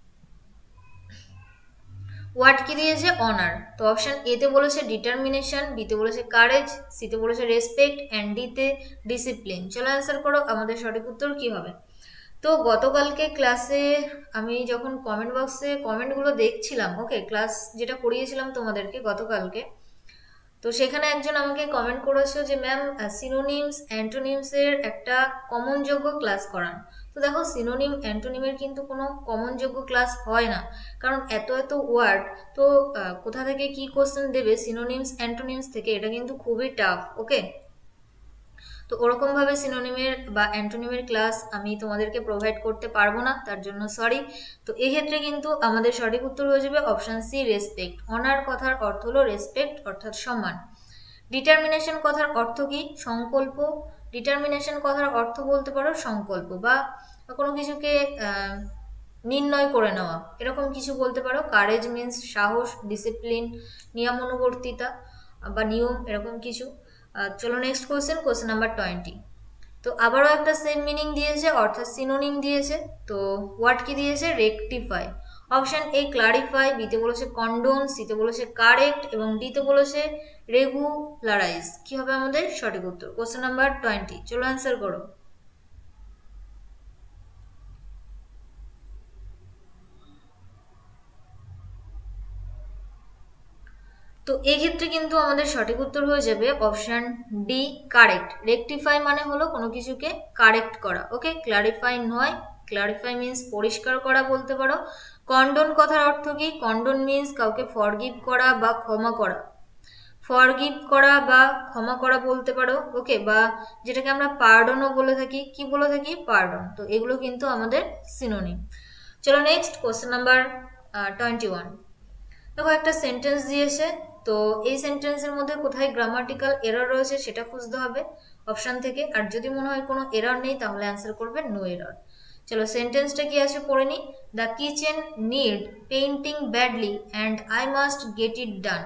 ওয়ার্ড কি দিয়েছে? অনার। তো অপশন এতে বলেছে ডিটারমিনেশন, বিতে বলেছে কারেজ, সিতে বলেছে রেসপেক্ট অ্যান্ড ডিতে ডিসিপ্লিন। চলো অ্যান্সার করো আমাদের সঠিক উত্তর কি হবে। তো গতকালকে ক্লাসে আমি যখন কমেন্ট বক্সে কমেন্টগুলো দেখছিলাম, ওকে, ক্লাস যেটা করিয়েছিলাম তোমাদেরকে গতকালকে, তো সেখানে একজন আমাকে কমেন্ট করেছো যে ম্যাম সিনোনিমস অ্যান্টোনিমসের একটা কমনযোগ্য ক্লাস করান। তো দেখো সিনোনিম অ্যান্টোনিমের কিন্তু কোনো কমনযোগ্য ক্লাস হয় না, কারণ এত এত ওয়ার্ড, তো কোথা থেকে কি কোশ্চেন দেবে সিনোনিমস অ্যান্টোনিমস থেকে, এটা কিন্তু খুবই টাফ। ওকে, তো ওরকমভাবে সিনোনিমের বা অ্যান্টোনিমের ক্লাস আমি তোমাদেরকে প্রোভাইড করতে পারবো না, তার জন্য সরি। তো এক্ষেত্রে কিন্তু আমাদের সঠিক উত্তর হয়ে যাবে অপশান সি, রেসপেক্ট। অনার কথার অর্থ হলো রেসপেক্ট, অর্থাৎ সম্মান। ডিটারমিনেশন কথার অর্থ কি? সংকল্প। ডিটারমিনেশন কথার অর্থ বলতে পারো সংকল্প, বা কোনো কিছুকে নির্ণয় করে নেওয়া, এরকম কিছু বলতে পারো। কারেজ মিন্স সাহস, ডিসিপ্লিন, নিয়মানুবর্তিতা বা নিয়ম, এরকম কিছু। চলো next question, question number twenty. তো আবারও একটা সেম মিনিং দিয়েছে, অর্থাৎ সিনোনিম দিয়েছে। তো ওয়ার্ড কি দিয়েছে? রেকটিফাই। অপশন এ ক্লারিফাই, বিতে বলেছে কন্ডোন, সিতে বলেছে কারেক্ট এবং ডিতে বলেছে রেগুলারাইজ। কি হবে আমাদের সঠিক উত্তর? কোশ্চেন নাম্বার টোয়েন্টি, চলো অ্যান্সার করো। তো এক্ষেত্রে কিন্তু আমাদের সঠিক উত্তর হয়ে যাবে অপশন ডি কারেক্ট। রেকটিফাই মানে হলো কোনো কিছুকে কারেক্ট করা, ওকে। ক্লারিফাই নয়, ক্লারিফাই মিন্স পরিষ্কার করা বলতে পারো। কন্ডোন কথার অর্থ কি? কন্ডোন মিন্স কাউকে ফরগিভ করা বা ক্ষমা করা, ফরগিভ করা বা ক্ষমা করা বলতে পারো, ওকে। বা যেটাকে আমরা পার্ডনও বলে থাকি, কি বলে থাকি? পার্ডন। তো এগুলো কিন্তু আমাদের সিনোনিম। চলো next question number twenty one. দেখো একটা সেন্টেন্স দিয়েছে, তো এই সেন্টেন্সের মধ্যে কোথায় গ্রামাটিক্যাল এরর রয়েছে সেটা খুঁজতে হবে অপশন থেকে। আর যদি মনে হয় কোনো এরর নেই তাহলে অ্যান্সার করবে নো এরর। চলো সেন্টেন্সটা কি আছে পড়ে নি। The kitchen need painting badly and I must get it done.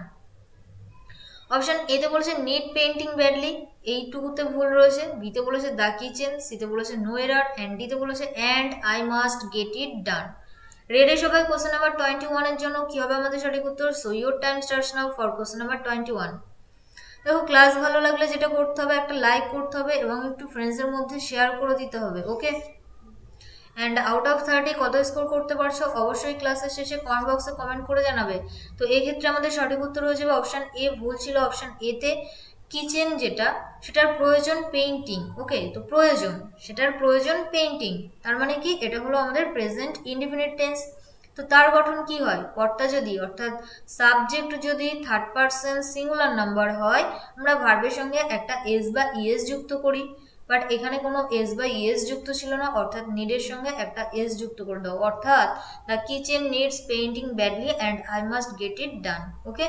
Option এতে বলেছে নিড পেইন্টিং ব্যাডলি, এইটুকুতে ভুল রয়েছে। বিতে বলেছে দ্য কিচেন, সিতে বলেছে নো এরর, অ্যান্ড ডিতে বলেছে and I must get it done. Ready সবাই কোশ্চেন নাম্বার টোয়েন্টি ওয়ান এর জন্য? কি হবে আমাদের সঠিক উত্তর? So your time starts now for question number twenty one. দেখো ক্লাস ভালো লাগলে যেটা করতে হবে, একটা লাইক করতে হবে এবং একটু ফ্রেন্ডসদের মধ্যে শেয়ার করে দিতে হবে, okay. And out of thirty কত স্কোর করতে পারছো অবশ্যই ক্লাসের শেষে কমেন্ট বক্সে কমেন্ট করে জানাবে। তো এই ক্ষেত্রে আমাদের সঠিক উত্তর হয়ে যাবে অপশন এ, ভুল ছিল অপশন এতে। কিচেন যেটা সেটার প্রয়োজন পেইন্টিং, ওকে। তো প্রয়োজন, সেটার প্রয়োজন পেইন্টিং, তার মানে কি? এটা হলো আমাদের প্রেজেন্ট ইনডিফিনিট টেন্স। তো তার গঠন কি হয়? কর্তা যদি অর্থাৎ সাবজেক্ট যদি থার্ড পারসন সিঙ্গুলার নাম্বার হয়, আমরা ভার্বের সঙ্গে একটা এস বা ইএস যুক্ত করি। বাট এখানে কোনো এস বা ইএস যুক্ত ছিল না, অর্থাৎ নিডের সঙ্গে একটা এস যুক্ত করে দাও, অর্থাৎ the kitchen needs painting badly and I must get it done, okay.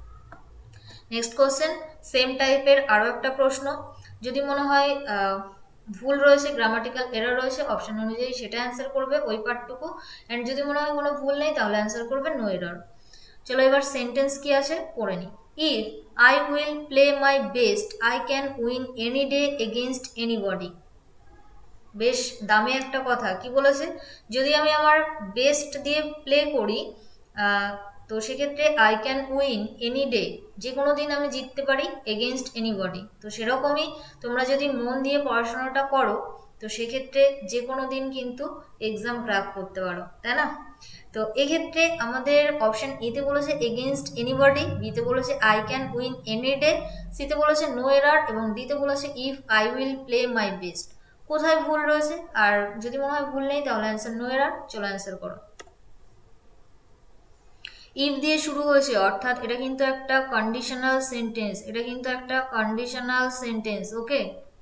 Next question, same টাইপের আরও একটা প্রশ্ন। যদি মনে হয় ভুল রয়েছে, গ্রামাটিক্যাল এরর রয়েছে, অপশন অনুযায়ী সেটা অ্যান্সার করবে ওই পার্টটুকু। অ্যান্ড যদি মনে হয় কোনো ভুল নেই তাহলে অ্যান্সার করবে নো এরর। চলো এবার সেন্টেন্স কি আছে পড়ে নি। If I will play my best I can win any day against anybody. বেশ দামি একটা কথা। কি বলেছে? যদি আমি আমার বেস্ট দিয়ে প্লে করি তো সেক্ষেত্রে I can win any day, যে কোনো দিন আমি জিততে পারি এগেনস্ট এনিবডি। তো সেরকমই তোমরা যদি মন দিয়ে পড়াশোনাটা করো তো সেক্ষেত্রে যে কোনো দিন কিন্তু এক্সাম ক্র্যাক করতে পারো, তাই না? তো এক্ষেত্রে আমাদের অপশন এতে বলেছে এগেনস্ট এনিবডি, বিতে বলেছে I can win any day, সিতে বলেছে নো এরার এবং ডিতে বলেছে if I will play my best. কোথায় ভুল রয়েছে? আর যদি মনে হয় ভুল নেই তাহলে অ্যান্সার নো এরার। চলো অ্যান্সার করো। ইফ দিয়ে শুরু হয়েছে, অর্থাৎ এটা কিন্তু একটা কন্ডিশনাল সেন্টেন্স, এটা কিন্তু একটা কন্ডিশনাল সেন্টেন্স, ওকে।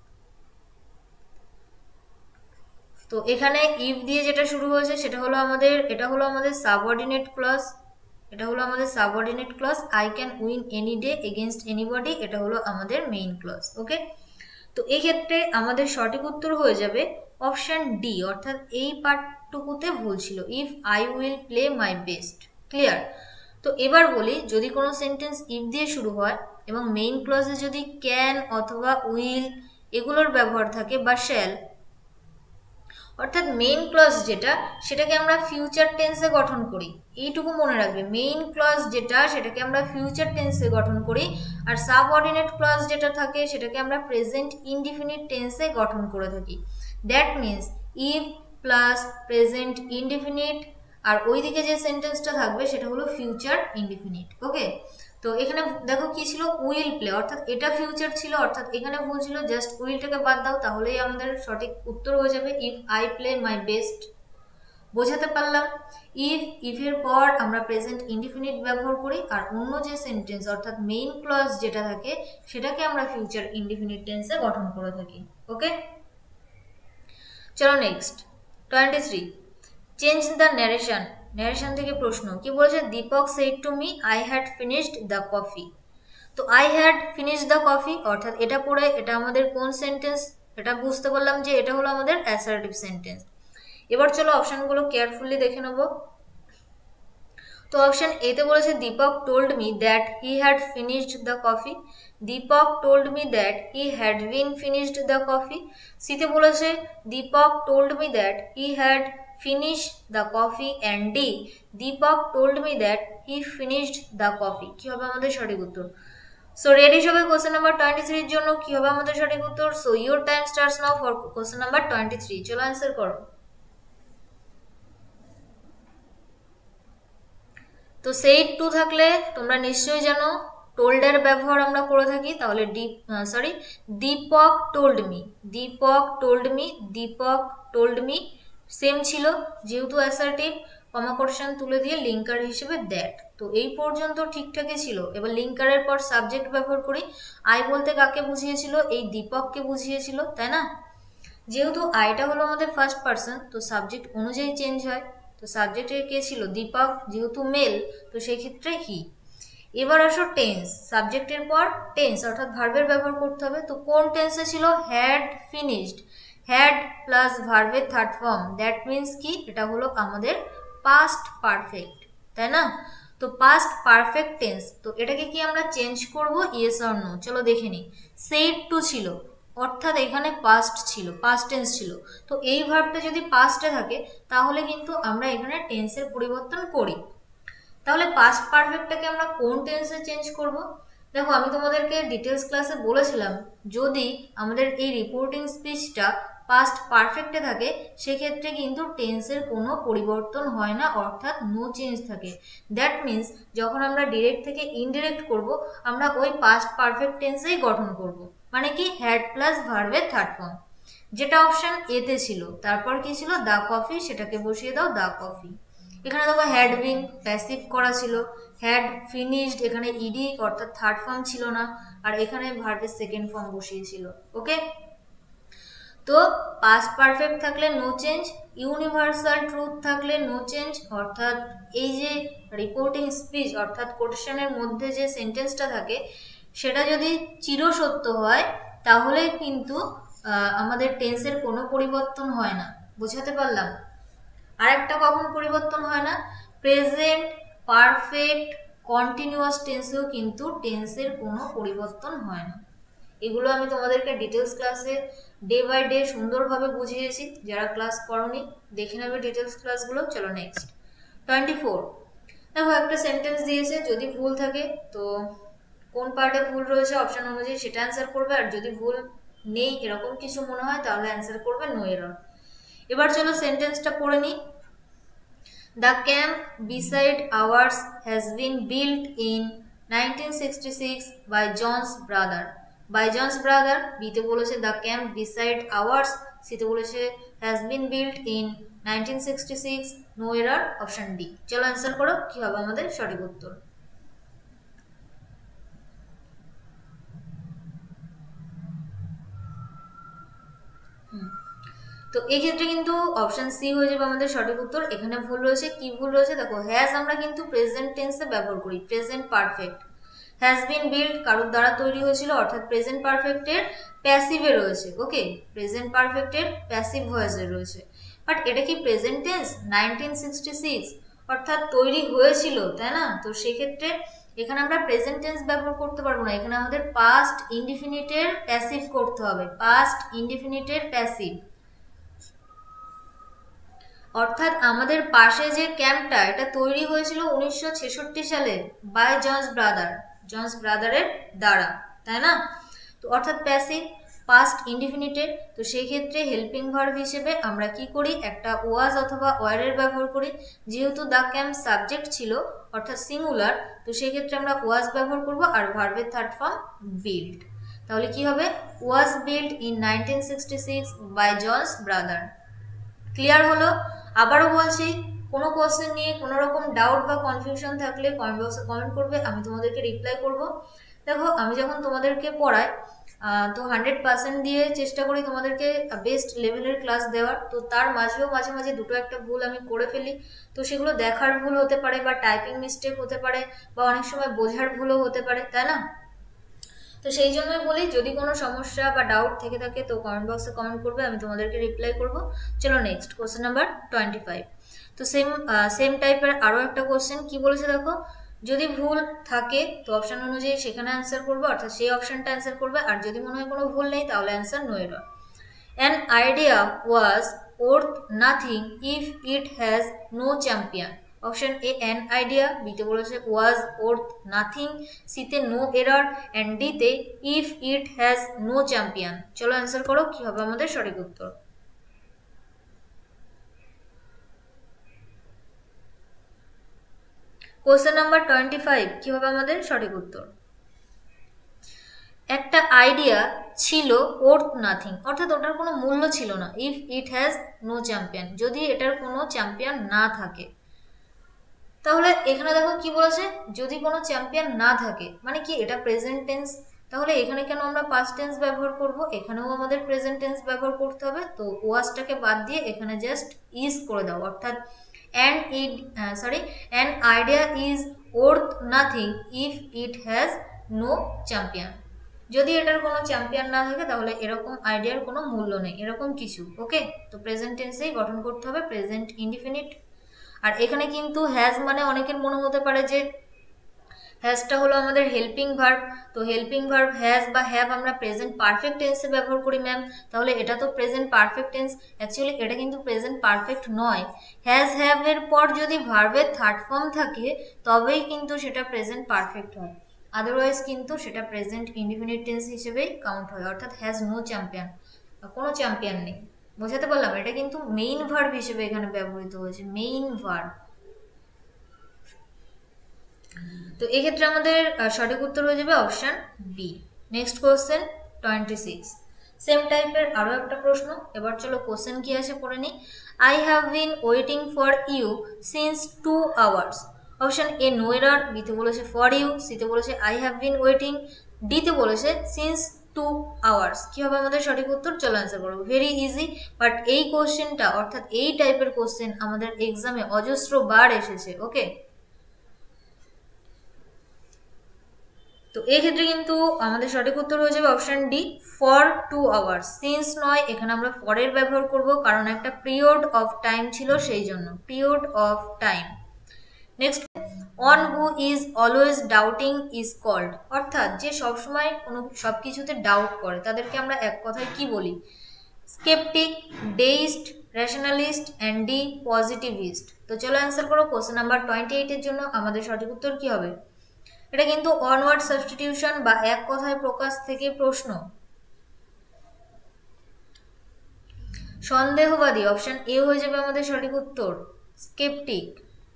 তো এখানে ইফ দিয়ে যেটা শুরু হয়েছে সেটা হলো আমাদের, এটা হলো আমাদের সাবঅর্ডিনেট ক্লজ, এটা হলো আমাদের subordinate clause. I can win any day against anybody, এটা হলো আমাদের মেইন ক্লজ, ওকে। তো এই ক্ষেত্রে আমাদের সঠিক উত্তর হয়ে যাবে অপশন ডি, অর্থাৎ এই পার্টটুকুতে ভুল ছিল, if I will play my best. Clear? তো এবার বলি, যদি কোনো সেন্টেন্স ইফ দিয়ে শুরু হয় এবং মেইন ক্লজে যদি ক্যান অথবা উইল এগুলোর ব্যবহার থাকে বা শ্যাল, অর্থাৎ মেইন ক্লজ যেটা সেটাকে আমরা ফিউচার টেন্সে গঠন করি, এইটুকু মনে রাখবে। মেইন ক্লজ যেটা সেটাকে আমরা ফিউচার টেন্সে গঠন করি, আর সাবঅর্ডিনেট ক্লজ যেটা থাকে সেটাকে আমরা প্রেজেন্ট ইনডিফিনিট টেন্সে গঠন করে থাকি। That means if plus present indefinite, আর ওইদিকে যে সেন্টেন্সটা থাকবে সেটা হলো ফিউচার ইনডিফিনিট, ওকে। তো এখানে দেখো কি ছিল? উইল প্লে, অর্থাৎ এটা ফিউচার ছিল, অর্থাৎ এখানে ভুল ছিল, জাস্ট উইলটাকে বাদ দাও তাহলেই আমাদের সঠিক উত্তর হয়ে যাবে if I play my best. বোঝাতে পারলাম? ইফ ইফের পর আমরা প্রেজেন্ট ইনডিফিনিট ব্যবহার করি, আর অন্য যে সেন্টেন্স অর্থাৎ মেইন ক্লজ যেটা থাকে সেটাকে আমরা ফিউচার ইনডিফিনিট টেন্সে গঠন করে থাকি, ওকে। চলো next twenty three, change the narration. Narration থেকে প্রশ্ন কি বলেছে? Deepak said to me I had finished the coffee. তো I had finished the coffee, অর্থাৎ এটা পড়ে এটা আমাদের কোন সেন্টেন্স? এটা বুঝতে পারলাম যে এটা হলো আমাদের অ্যাসার্টিভ সেন্টেন্স। এবার চলো অপশনগুলো কেয়ারফুলি দেখে নেব। তো অপশন এ তে বলেছে Deepak told me that he had finished the coffee. Deepak told me that he had been finished the coffee. C তে বলেছে Deepak told me that he had finished the coffee. And D Deepak told me that he finished the coffee. কি হবে আমাদের সঠিক উত্তর? So ready সবাই question number twenty থ্রির জন্য? কি হবে আমাদের সঠিক উত্তর? So your time starts now for question number twenty three. চলো অ্যান্সার করো। তো সেইড টু থাকলে তোমরা নিশ্চয়ই জানো টোল্ডের ব্যবহার আমরা করে থাকি, তাহলে ডিপ sorry Deepak told me, Deepak told me, Deepak told me same ছিল, যেহেতু অ্যাসার্টিভ কমা কোটেশন তুলে দিয়ে লিঙ্কার হিসেবে দ্যাট। তো এই পর্যন্ত ঠিকঠাকই ছিল। এবার লিঙ্কারের পর সাবজেক্ট ব্যবহার করি। আই বলতে কাকে বুঝিয়েছিল? এই দীপককে বুঝিয়েছিল, তাই না? যেহেতু আইটা হলো আমাদের ফার্স্ট পার্সন, তো সাবজেক্ট অনুযায়ী চেঞ্জ হয়। তো সাবজেক্টের কে ছিল? দীপক, যেহেতু মেল তো সেই ক্ষেত্রে হি। এবার আসো টেন্স। সাবজেক্টের পর টেন্স অর্থাৎ ভার্বের ব্যবহার করতে হবে। তো কোন টেন্সে ছিল? Had finished. হ্যাড প্লাস ভার্বের থার্ড ফর্ম, দ্যাট মিনস কি? এটা হলো আমাদের পাস্ট পারফেক্ট, তাই না? তো পাস্ট পারফেক্ট টেন্স, তো এটাকে কি আমরা চেঞ্জ করব? Yes or no? চলো দেখে নিই। সেইড টু ছিল অর্থাৎ এখানে পাস্ট ছিল, পাস্ট টেন্স ছিল। তো এই ভার্বটা যদি পাস্টে থাকে তাহলে কিন্তু আমরা এখানে টেন্সের পরিবর্তন করি। তাহলে পাস্ট পারফেক্টটাকে আমরা কোন টেন্সে চেঞ্জ করব? দেখো আমি তোমাদেরকে ডিটেলস ক্লাসে বলেছিলাম যদি আমাদের এই রিপোর্টিং স্পিচটা পাস্ট পারফেক্টে থাকে সেক্ষেত্রে কিন্তু টেন্সের কোনো পরিবর্তন হয় না, অর্থাৎ নো চেঞ্জ থাকে। দ্যাট মিনস যখন আমরা ডিরেক্ট থেকে ইনডিরেক্ট করব আমরা ওই পাস্ট পারফেক্ট টেন্সেই গঠন করব। মানে কি? হ্যাড প্লাস ভার্বের থার্ড ফর্ম, যেটা অপশন এতে ছিল। তারপর কি ছিল? দা কফি, সেটাকে বসিয়ে দাও দা কফি। এখানে দেখো হ্যাড বিন প্যাসিভ করা ছিল, হ্যাড ফিনিশড এখানে ইডি অর্থাৎ থার্ড ফর্ম ছিল না, আর এখানে ভার্বের সেকেন্ড ফর্ম বসিয়েছিল। ওকে, তো পাস্ট পারফেক্ট থাকলে নো চেঞ্জ, ইউনিভার্সাল ট্রুথ থাকলে নো চেঞ্জ, অর্থাৎ এই যে রিপোর্টিং স্পিচ অর্থাৎ কোটেশনের মধ্যে যে সেন্টেন্সটা থাকে সেটা যদি চিরসত্য হয় তাহলে কিন্তু আমাদের টেন্সের কোনো পরিবর্তন হয় না। বুঝাতে পারলাম? আর একটা কখন পরিবর্তন হয় না? প্রেজেন্ট পারফেক্ট কন্টিনিউয়াস টেন্সেও কিন্তু টেন্সের কোনো পরিবর্তন হয় না। এগুলো আমি তোমাদেরকে ডিটেলস ক্লাসে ডে বাই ডে সুন্দরভাবে বুঝিয়েছি। যারা ক্লাস করোনি দেখে নেবে ডিটেলস ক্লাসগুলো। চলো নেক্সট টোয়েন্টি ফোর। দেখো একটা সেন্টেন্স দিয়েছে, যদি ভুল থাকে তো কোন পার্টে ভুল রয়েছে অপশন অনুযায়ী সেটা অ্যান্সার করবে, আর যদি ভুল নেই এরকম কিছু মনে হয় তাহলে অ্যান্সার করবে নো এরর। এবার চলো সেন্টেন্সটা পড়ে নিই। The camp beside ours has been built in nineteen sixty-six by John's brother. By John's brother, B তে বলেছে the camp beside ours, C তে বলেছে has been built in nineteen sixty-six, no error, option D. চলো answer করো, কি হবে আমাদের সঠিক উত্তর? তো এই ক্ষেত্রে কিন্তু অপশন সি হয়ে যাবে আমাদের সঠিক উত্তর। এখানে ভুল রয়েছে। কি ভুল রয়েছে? দেখো হ্যাজ আমরা কিন্তু প্রেজেন্ট টেন্সে ব্যবহার করি, present perfect. Has been build কারোর দ্বারা তৈরি হয়েছিল অর্থাৎ প্রেজেন্ট পারফেক্টের প্যাসিভে রয়েছে। ওকে, প্রেজেন্ট পারফেক্টের প্যাসিভ ভয়েসে রয়েছে। বাট এটা কি present tense? Nineteen sixty six অর্থাৎ তৈরি হয়েছিল, তাই না? তো সেক্ষেত্রে এখানে আমরা প্রেজেন্ট টেন্স ব্যবহার করতে পারবো না। এখানে আমাদের পাস্ট ইনডিফিনিটের প্যাসিভ করতে হবে, পাস্ট ইনডিফিনিটের প্যাসিভ। অর্থাৎ আমাদের পাশে যে ক্যাম্পটা এটা তৈরি হয়েছিল উনিশশো ছেষট্টি সালে বাই জনস ব্রাদার, জনস ব্রাদারের দ্বারা, তাই না? তো অর্থাৎ প্যাসিভ পাস্ট ইনডিফিনিটেড। তো সেই ক্ষেত্রে হেল্পিং ভার্ব হিসেবে আমরা কি করি? একটা ওয়াজ অথবা ওয়ারের ব্যবহার করি। যেহেতু দ্য ক্যাম্প সাবজেক্ট ছিল অর্থাৎ সিঙ্গুলার, তো সেই ক্ষেত্রে আমরা ওয়াজ ব্যবহার করব আর ভার্বের থার্ড ফর্ম বিল্ড। তাহলে কি হবে? Was build in nineteen sixty six by John's brother. Clear হলো? আবারও বলছি, কোনো কোশ্চেন নিয়ে কোনো রকম ডাউট বা কনফিউশন থাকলে কমেন্ট বক্সে কমেন্ট করবে, আমি তোমাদেরকে রিপ্লাই করব। দেখো আমি যখন তোমাদেরকে পড়াই তো হান্ড্রেড পার্সেন্ট দিয়ে চেষ্টা করি তোমাদেরকে বেস্ট লেভেলের ক্লাস দেওয়ার। তো তার মাঝেও মাঝে মাঝে দুটো একটা ভুল আমি করে ফেলি। তো সেগুলো দেখার ভুল হতে পারে বা টাইপিং মিস্টেক হতে পারে বা অনেক সময় বোঝার ভুলও হতে পারে, তাই না? তো তো সেই জন্যই বলি, যদি কোনো সমস্যা বা ডাউট থেকে থাকে তো কমেন্ট বক্সে কমেন্ট করবে, আমি তোমাদেরকে রিপ্লাই করব। চলো next question number twenty five. তো সেম সেম টাইপের আরও একটা কোশ্চেন কি বলেছে দেখো, যদি ভুল থাকে তো অপশন অনুযায়ী সেখানে অ্যান্সার করবে, অর্থাৎ সেই অপশনটা অ্যান্সার করবে, আর যদি মনে হয় কোনো ভুল নেই তাহলে answer no error. An idea was worth nothing if it has no champion. Option A an idea, বিতে বলেছে was worth nothing, সিতে no error, and ডিতে if it has no champion। চলো অ্যান্সার করো, কি হবে আমাদের সঠিক উত্তর। কোশ্চেন নাম্বার টোয়েন্টি ফাইভ, কি হবে আমাদের সঠিক উত্তর। একটা আইডিয়া ছিল ওর্থ নাথিং, অর্থাৎ ওটার কোনো মূল্য ছিল না, if it has no champion, যদি এটার কোনো চ্যাম্পিয়ন না থাকে। তাহলে এখানে দেখো কি বলেছে, যদি কোনো চ্যাম্পিয়ন না থাকে মানে কি, এটা প্রেজেন্ট টেন্স, তাহলে এখানে কেন আমরা পাস্ট টেন্স ব্যবহার করব, এখানেও আমাদের প্রেজেন্ট টেন্স ব্যবহার করতে হবে। তো ওয়াজটাকে বাদ দিয়ে এখানে জাস্ট ইজ করে দাও, অর্থাৎ and it sorry an idea is worth nothing if it has no champion. যদি এটার কোনো চ্যাম্পিয়ন না থাকে তাহলে এরকম আইডিয়ার কোনো মূল্য নেই, এরকম কিছু। ওকে, তো প্রেজেন্ট টেন্সেই গঠন করতে হবে, প্রেজেন্ট ইনডিফিনিট। আর এখানে কিন্তু হ্যাজ মানে অনেকের মনে হতে পারে যে হ্যাজটা হলো আমাদের হেল্পিং ভার্ব, তো হেল্পিং ভার্ব হ্যাজ বা হ্যাভ আমরা প্রেজেন্ট পারফেক্ট টেন্সে ব্যবহার করি ম্যাম, তাহলে এটা তো প্রেজেন্ট পারফেক্ট টেন্স। অ্যাকচুয়ালি এটা কিন্তু প্রেজেন্ট পারফেক্ট নয়, হ্যাজ হ্যাভ এর পর যদি ভার্বের থার্ড ফর্ম থাকে তবেই কিন্তু সেটা প্রেজেন্ট পারফেক্ট হয়, আদারওয়াইজ কিন্তু সেটা প্রেজেন্ট ইনডিফিনিট টেন্স হিসেবেই কাউন্ট হয়, অর্থাৎ হ্যাজ নো চ্যাম্পিয়ন, কোনো চ্যাম্পিয়ন নেই। বোঝাতে পারলাম, এটা কিন্তু মেইন ভার্ব হিসেবে এখানে ব্যবহৃত হয়েছে, মেইন ভার্ব। তো এক্ষেত্রে আমাদের সঠিক উত্তর হয়ে যাবে option B. Next question twenty six, same টাইপের আরও একটা প্রশ্ন। এবার চলো কোশ্চেন কি আছে পড়ে নিই। I have been waiting for you since two hours. Option A no error, বিতে বলেছে ফর ইউ, সিতে বলেছে আই হ্যাভ বিন ওয়েটিং, ডিতে বলেছে সিন্স টু আওয়ার্স। কি হবে আমাদের সঠিক উত্তর, চলো অ্যান্সার করবো। ভেরি ইজি, বাট এই কোশ্চেনটা অর্থাৎ এই টাইপের কোশ্চেন আমাদের এক্সামে অজস্র বার এসেছে। ওকে, তো এই ক্ষেত্রে কিন্তু আমাদের সঠিক উত্তর হয়ে যাবে option D, for two hours. Since নয়, এখানে আমরা ফরের ব্যবহার করব, কারণ একটা পিরিয়ড অফ টাইম ছিল সেই জন্য, period of time. Next, one who is always doubting is called, অর্থাৎ যে সবসময় কোনো সব কিছুতে ডাউট করে তাদেরকে আমরা এক কথায় কি বলি, sceptic, deist, rationalist, and D positivist. তো চলো অ্যান্সার করো। কোশ্চেন নাম্বার টোয়েন্টি এইটের জন্য আমাদের সঠিক উত্তর কি হবে, এটা কিন্তু ওয়ান ওয়ার্ড সাবস্টিটিউশন বা এক কথায় প্রকাশ থেকে প্রশ্ন। সন্দেহবাদী, অপশন এ হয়ে যাবে আমাদের সঠিক উত্তর, স্কেপটিক।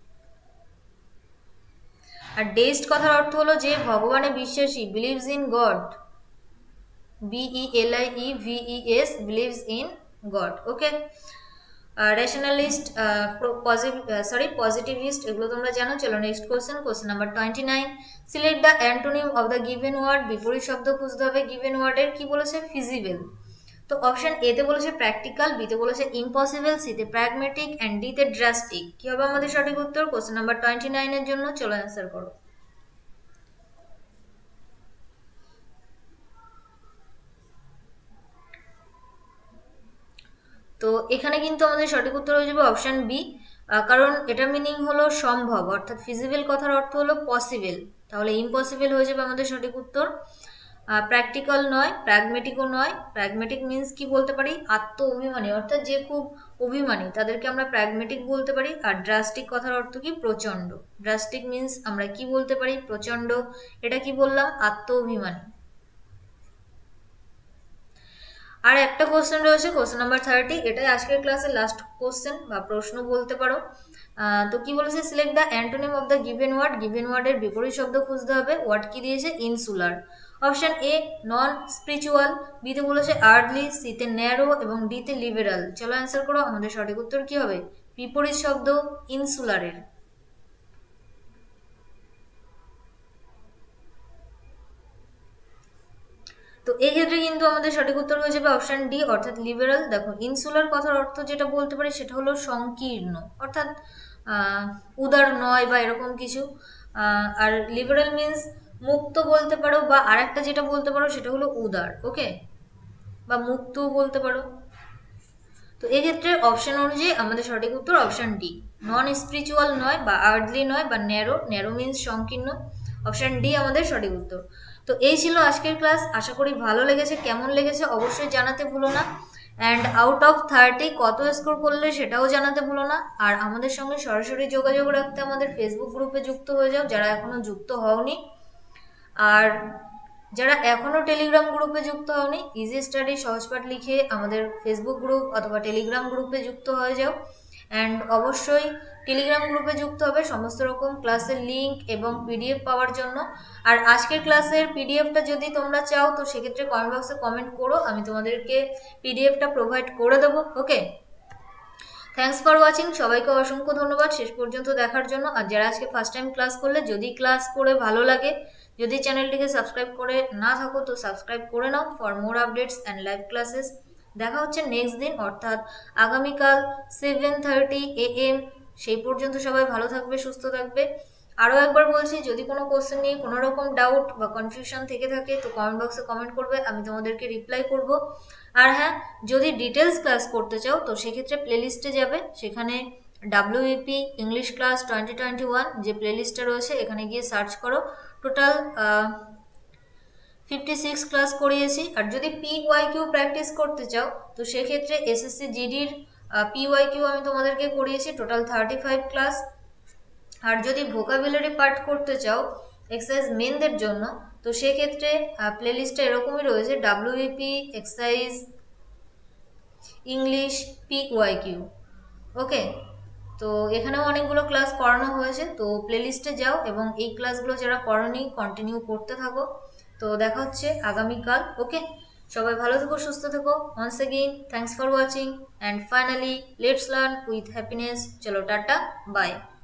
আর ডেইস্ট কথার অর্থ হলো যে ভগবানে বিশ্বাসী, believes in God, B L I E V S, believes in God. Okay, rationalist, sorry positivist, এগুলো তোমরা জানো। চলো next question, question number twenty nine. Select the antonym of the given word, বিপরীত শব্দ খুঁজতে হবে গিভেন ওয়ার্ডের। কি বলেছে, ফিজিবল। তো অপশন এতে বলেছে প্র্যাকটিক্যাল, বিতে বলেছে ইম্পসিবল, সিতে প্র্যাগমেটিক, অ্যান্ড ডিতে ড্রাস্টিক। কি হবে আমাদের সঠিক উত্তর কোশ্চেন নাম্বার টোয়েন্টি নাইনের জন্য, চলো অ্যান্সার করো। তো এখানে কিন্তু আমাদের সঠিক উত্তর হয়ে যাবে অপশন বি, কারণ এটার মিনিং হলো সম্ভব, অর্থাৎ ফিজিবল কথার অর্থ হলো পসিবল, তাহলে ইম্পসিবল হয়ে যাবে আমাদের সঠিক উত্তর। প্র্যাকটিক্যাল নয়, প্র্যাগমেটিকও নয়। প্র্যাগমেটিক মিন্স কি বলতে পারি, আত্ম অভিমানী, অর্থাৎ যে খুব অভিমানী তাদেরকে আমরা প্র্যাগমেটিক বলতে পারি। আর ড্রাস্টিক কথার অর্থ কি, প্রচণ্ড। ড্রাস্টিক মিন্স আমরা কি বলতে পারি, প্রচণ্ড। এটা কি বললাম, আত্ম অভিমানী। আর একটা কোশ্চেন রয়েছে, কোশ্চেন নাম্বার থার্টি, এটাই আজকের ক্লাসের লাস্ট কোশ্চেন বা প্রশ্ন বলতে পারো। তো কি বলেছে, select the antonym of the given word, given ওয়ার্ডের বিপরীত শব্দ খুঁজতে হবে। ওয়ার্ড কি দিয়েছে, insular. Option A non spiritual, বিতে বলেছে আর্থলি, সিতে ন্যারো, এবং ডিতে লিবেরাল। চলো অ্যান্সার করো, আমাদের সঠিক উত্তর কি হবে, বিপরীত শব্দ ইনসুলারের। তো এই ক্ষেত্রে কিন্তু আমাদের সঠিক উত্তর হয়ে যাবে অপশন ডি, অর্থাৎ লিবারাল। দেখো ইনসুলার কথার অর্থ যেটা বলতে পারি সেটা হলো সংকীর্ণ, অর্থাৎ উদার নয় বা এরকম কিছু। আর লিবারাল মিন্স মুক্ত বলতে পারো, বা আরেকটা যেটা বলতে পারো সেটা হলো উদার, ওকে, বা মুক্ত বলতে পারো। তো এক্ষেত্রে অপশন অনুযায়ী আমাদের সঠিক উত্তর অপশন ডি, নন স্পিরিচুয়াল নয় বা আর্থলি নয় বা ন্যারো, ন্যারো মিন্স সংকীর্ণ, অপশন ডি আমাদের সঠিক উত্তর। তো এই ছিল আজকের ক্লাস, আশা করি ভালো লেগেছে। কেমন লেগেছে অবশ্যই জানাতে ভুলো না, অ্যান্ড আউট অফ থার্টি কত স্কোর করলে সেটাও জানাতে ভুলো না। আর আমাদের সঙ্গে সরাসরি যোগাযোগ রাখতে আমাদের ফেসবুক গ্রুপে যুক্ত হয়ে যাও যারা এখনো যুক্ত হওনি, আর যারা এখনো টেলিগ্রাম গ্রুপে যুক্ত হওনি, ইজি স্টাডি সহজপাঠ লিখে আমাদের ফেসবুক গ্রুপ অথবা টেলিগ্রাম গ্রুপে যুক্ত হয়ে যাও। অ্যান্ড অবশ্যই টেলিগ্রাম গ্রুপে যুক্ত হবে সমস্ত রকম ক্লাসের লিঙ্ক এবং পিডিএফ পাওয়ার জন্য। আর আজকের ক্লাসের পিডিএফটা যদি তোমরা চাও তো সেক্ষেত্রে কমেন্ট বক্সে কমেন্ট করো, আমি তোমাদেরকে পিডিএফটা প্রোভাইড করে দেবো, ওকে। থ্যাংকস ফর ওয়াচিং, সবাইকে অসংখ্য ধন্যবাদ শেষ পর্যন্ত দেখার জন্য। আর যারা আজকে ফার্স্ট টাইম ক্লাস করলে, যদি ক্লাস করে ভালো লাগে, যদি চ্যানেলটিকে সাবস্ক্রাইব করে না থাকো তো সাবস্ক্রাইব করে নাও for more updates and live classes. দেখা হচ্ছে নেক্সট দিন, অর্থাৎ আগামীকাল সেভেন থার্টি এ এম। সেই পর্যন্ত সবাই ভালো থাকবে, সুস্থ থাকবে। আরও একবার বলছি, যদি কোনো কোশ্চেন নিয়ে কোনো রকম ডাউট বা কনফিউশন থেকে থাকে তো কমেন্ট বক্সে কমেন্ট করবে, আমি তোমাদেরকে রিপ্লাই করব। আর হ্যাঁ, যদি ডিটেলস ক্লাস করতে চাও তো সেক্ষেত্রে প্লেলিস্টে যাবে, সেখানে WBP English class twenty twenty one যে প্লেলিস্টটা রয়েছে এখানে গিয়ে সার্চ করো। টোটাল ফিফটি সিক্স ক্লাস করিয়েছি। আর যদি পি ওয়াই কিউ প্র্যাকটিস করতে চাও তো সেক্ষেত্রে এসএসসি জিডির পি ওয়াই কিউ আমি তোমাদেরকে করিয়েছি, টোটাল থার্টি ফাইভ ক্লাস। আর যদি ভোকাবুলারি পার্ট করতে চাও এক্সারসাইজ মেনদের জন্য তো সেক্ষেত্রে প্লেলিস্টটা এরকমই রয়েছে, WBP exercise English P Y Q, okay. তো এখানেও অনেকগুলো ক্লাস করানো হয়েছে, তো প্লেলিস্টে যাও এবং এই ক্লাসগুলো যারা করনি কন্টিনিউ করতে থাকো। তো দেখা হচ্ছে আগামীকাল, ওকে। সবাই ভালো থেকো, সুস্থ থেকো। Once again thanks for watching, and finally let's learn with happiness. চলো টাটা, বাই।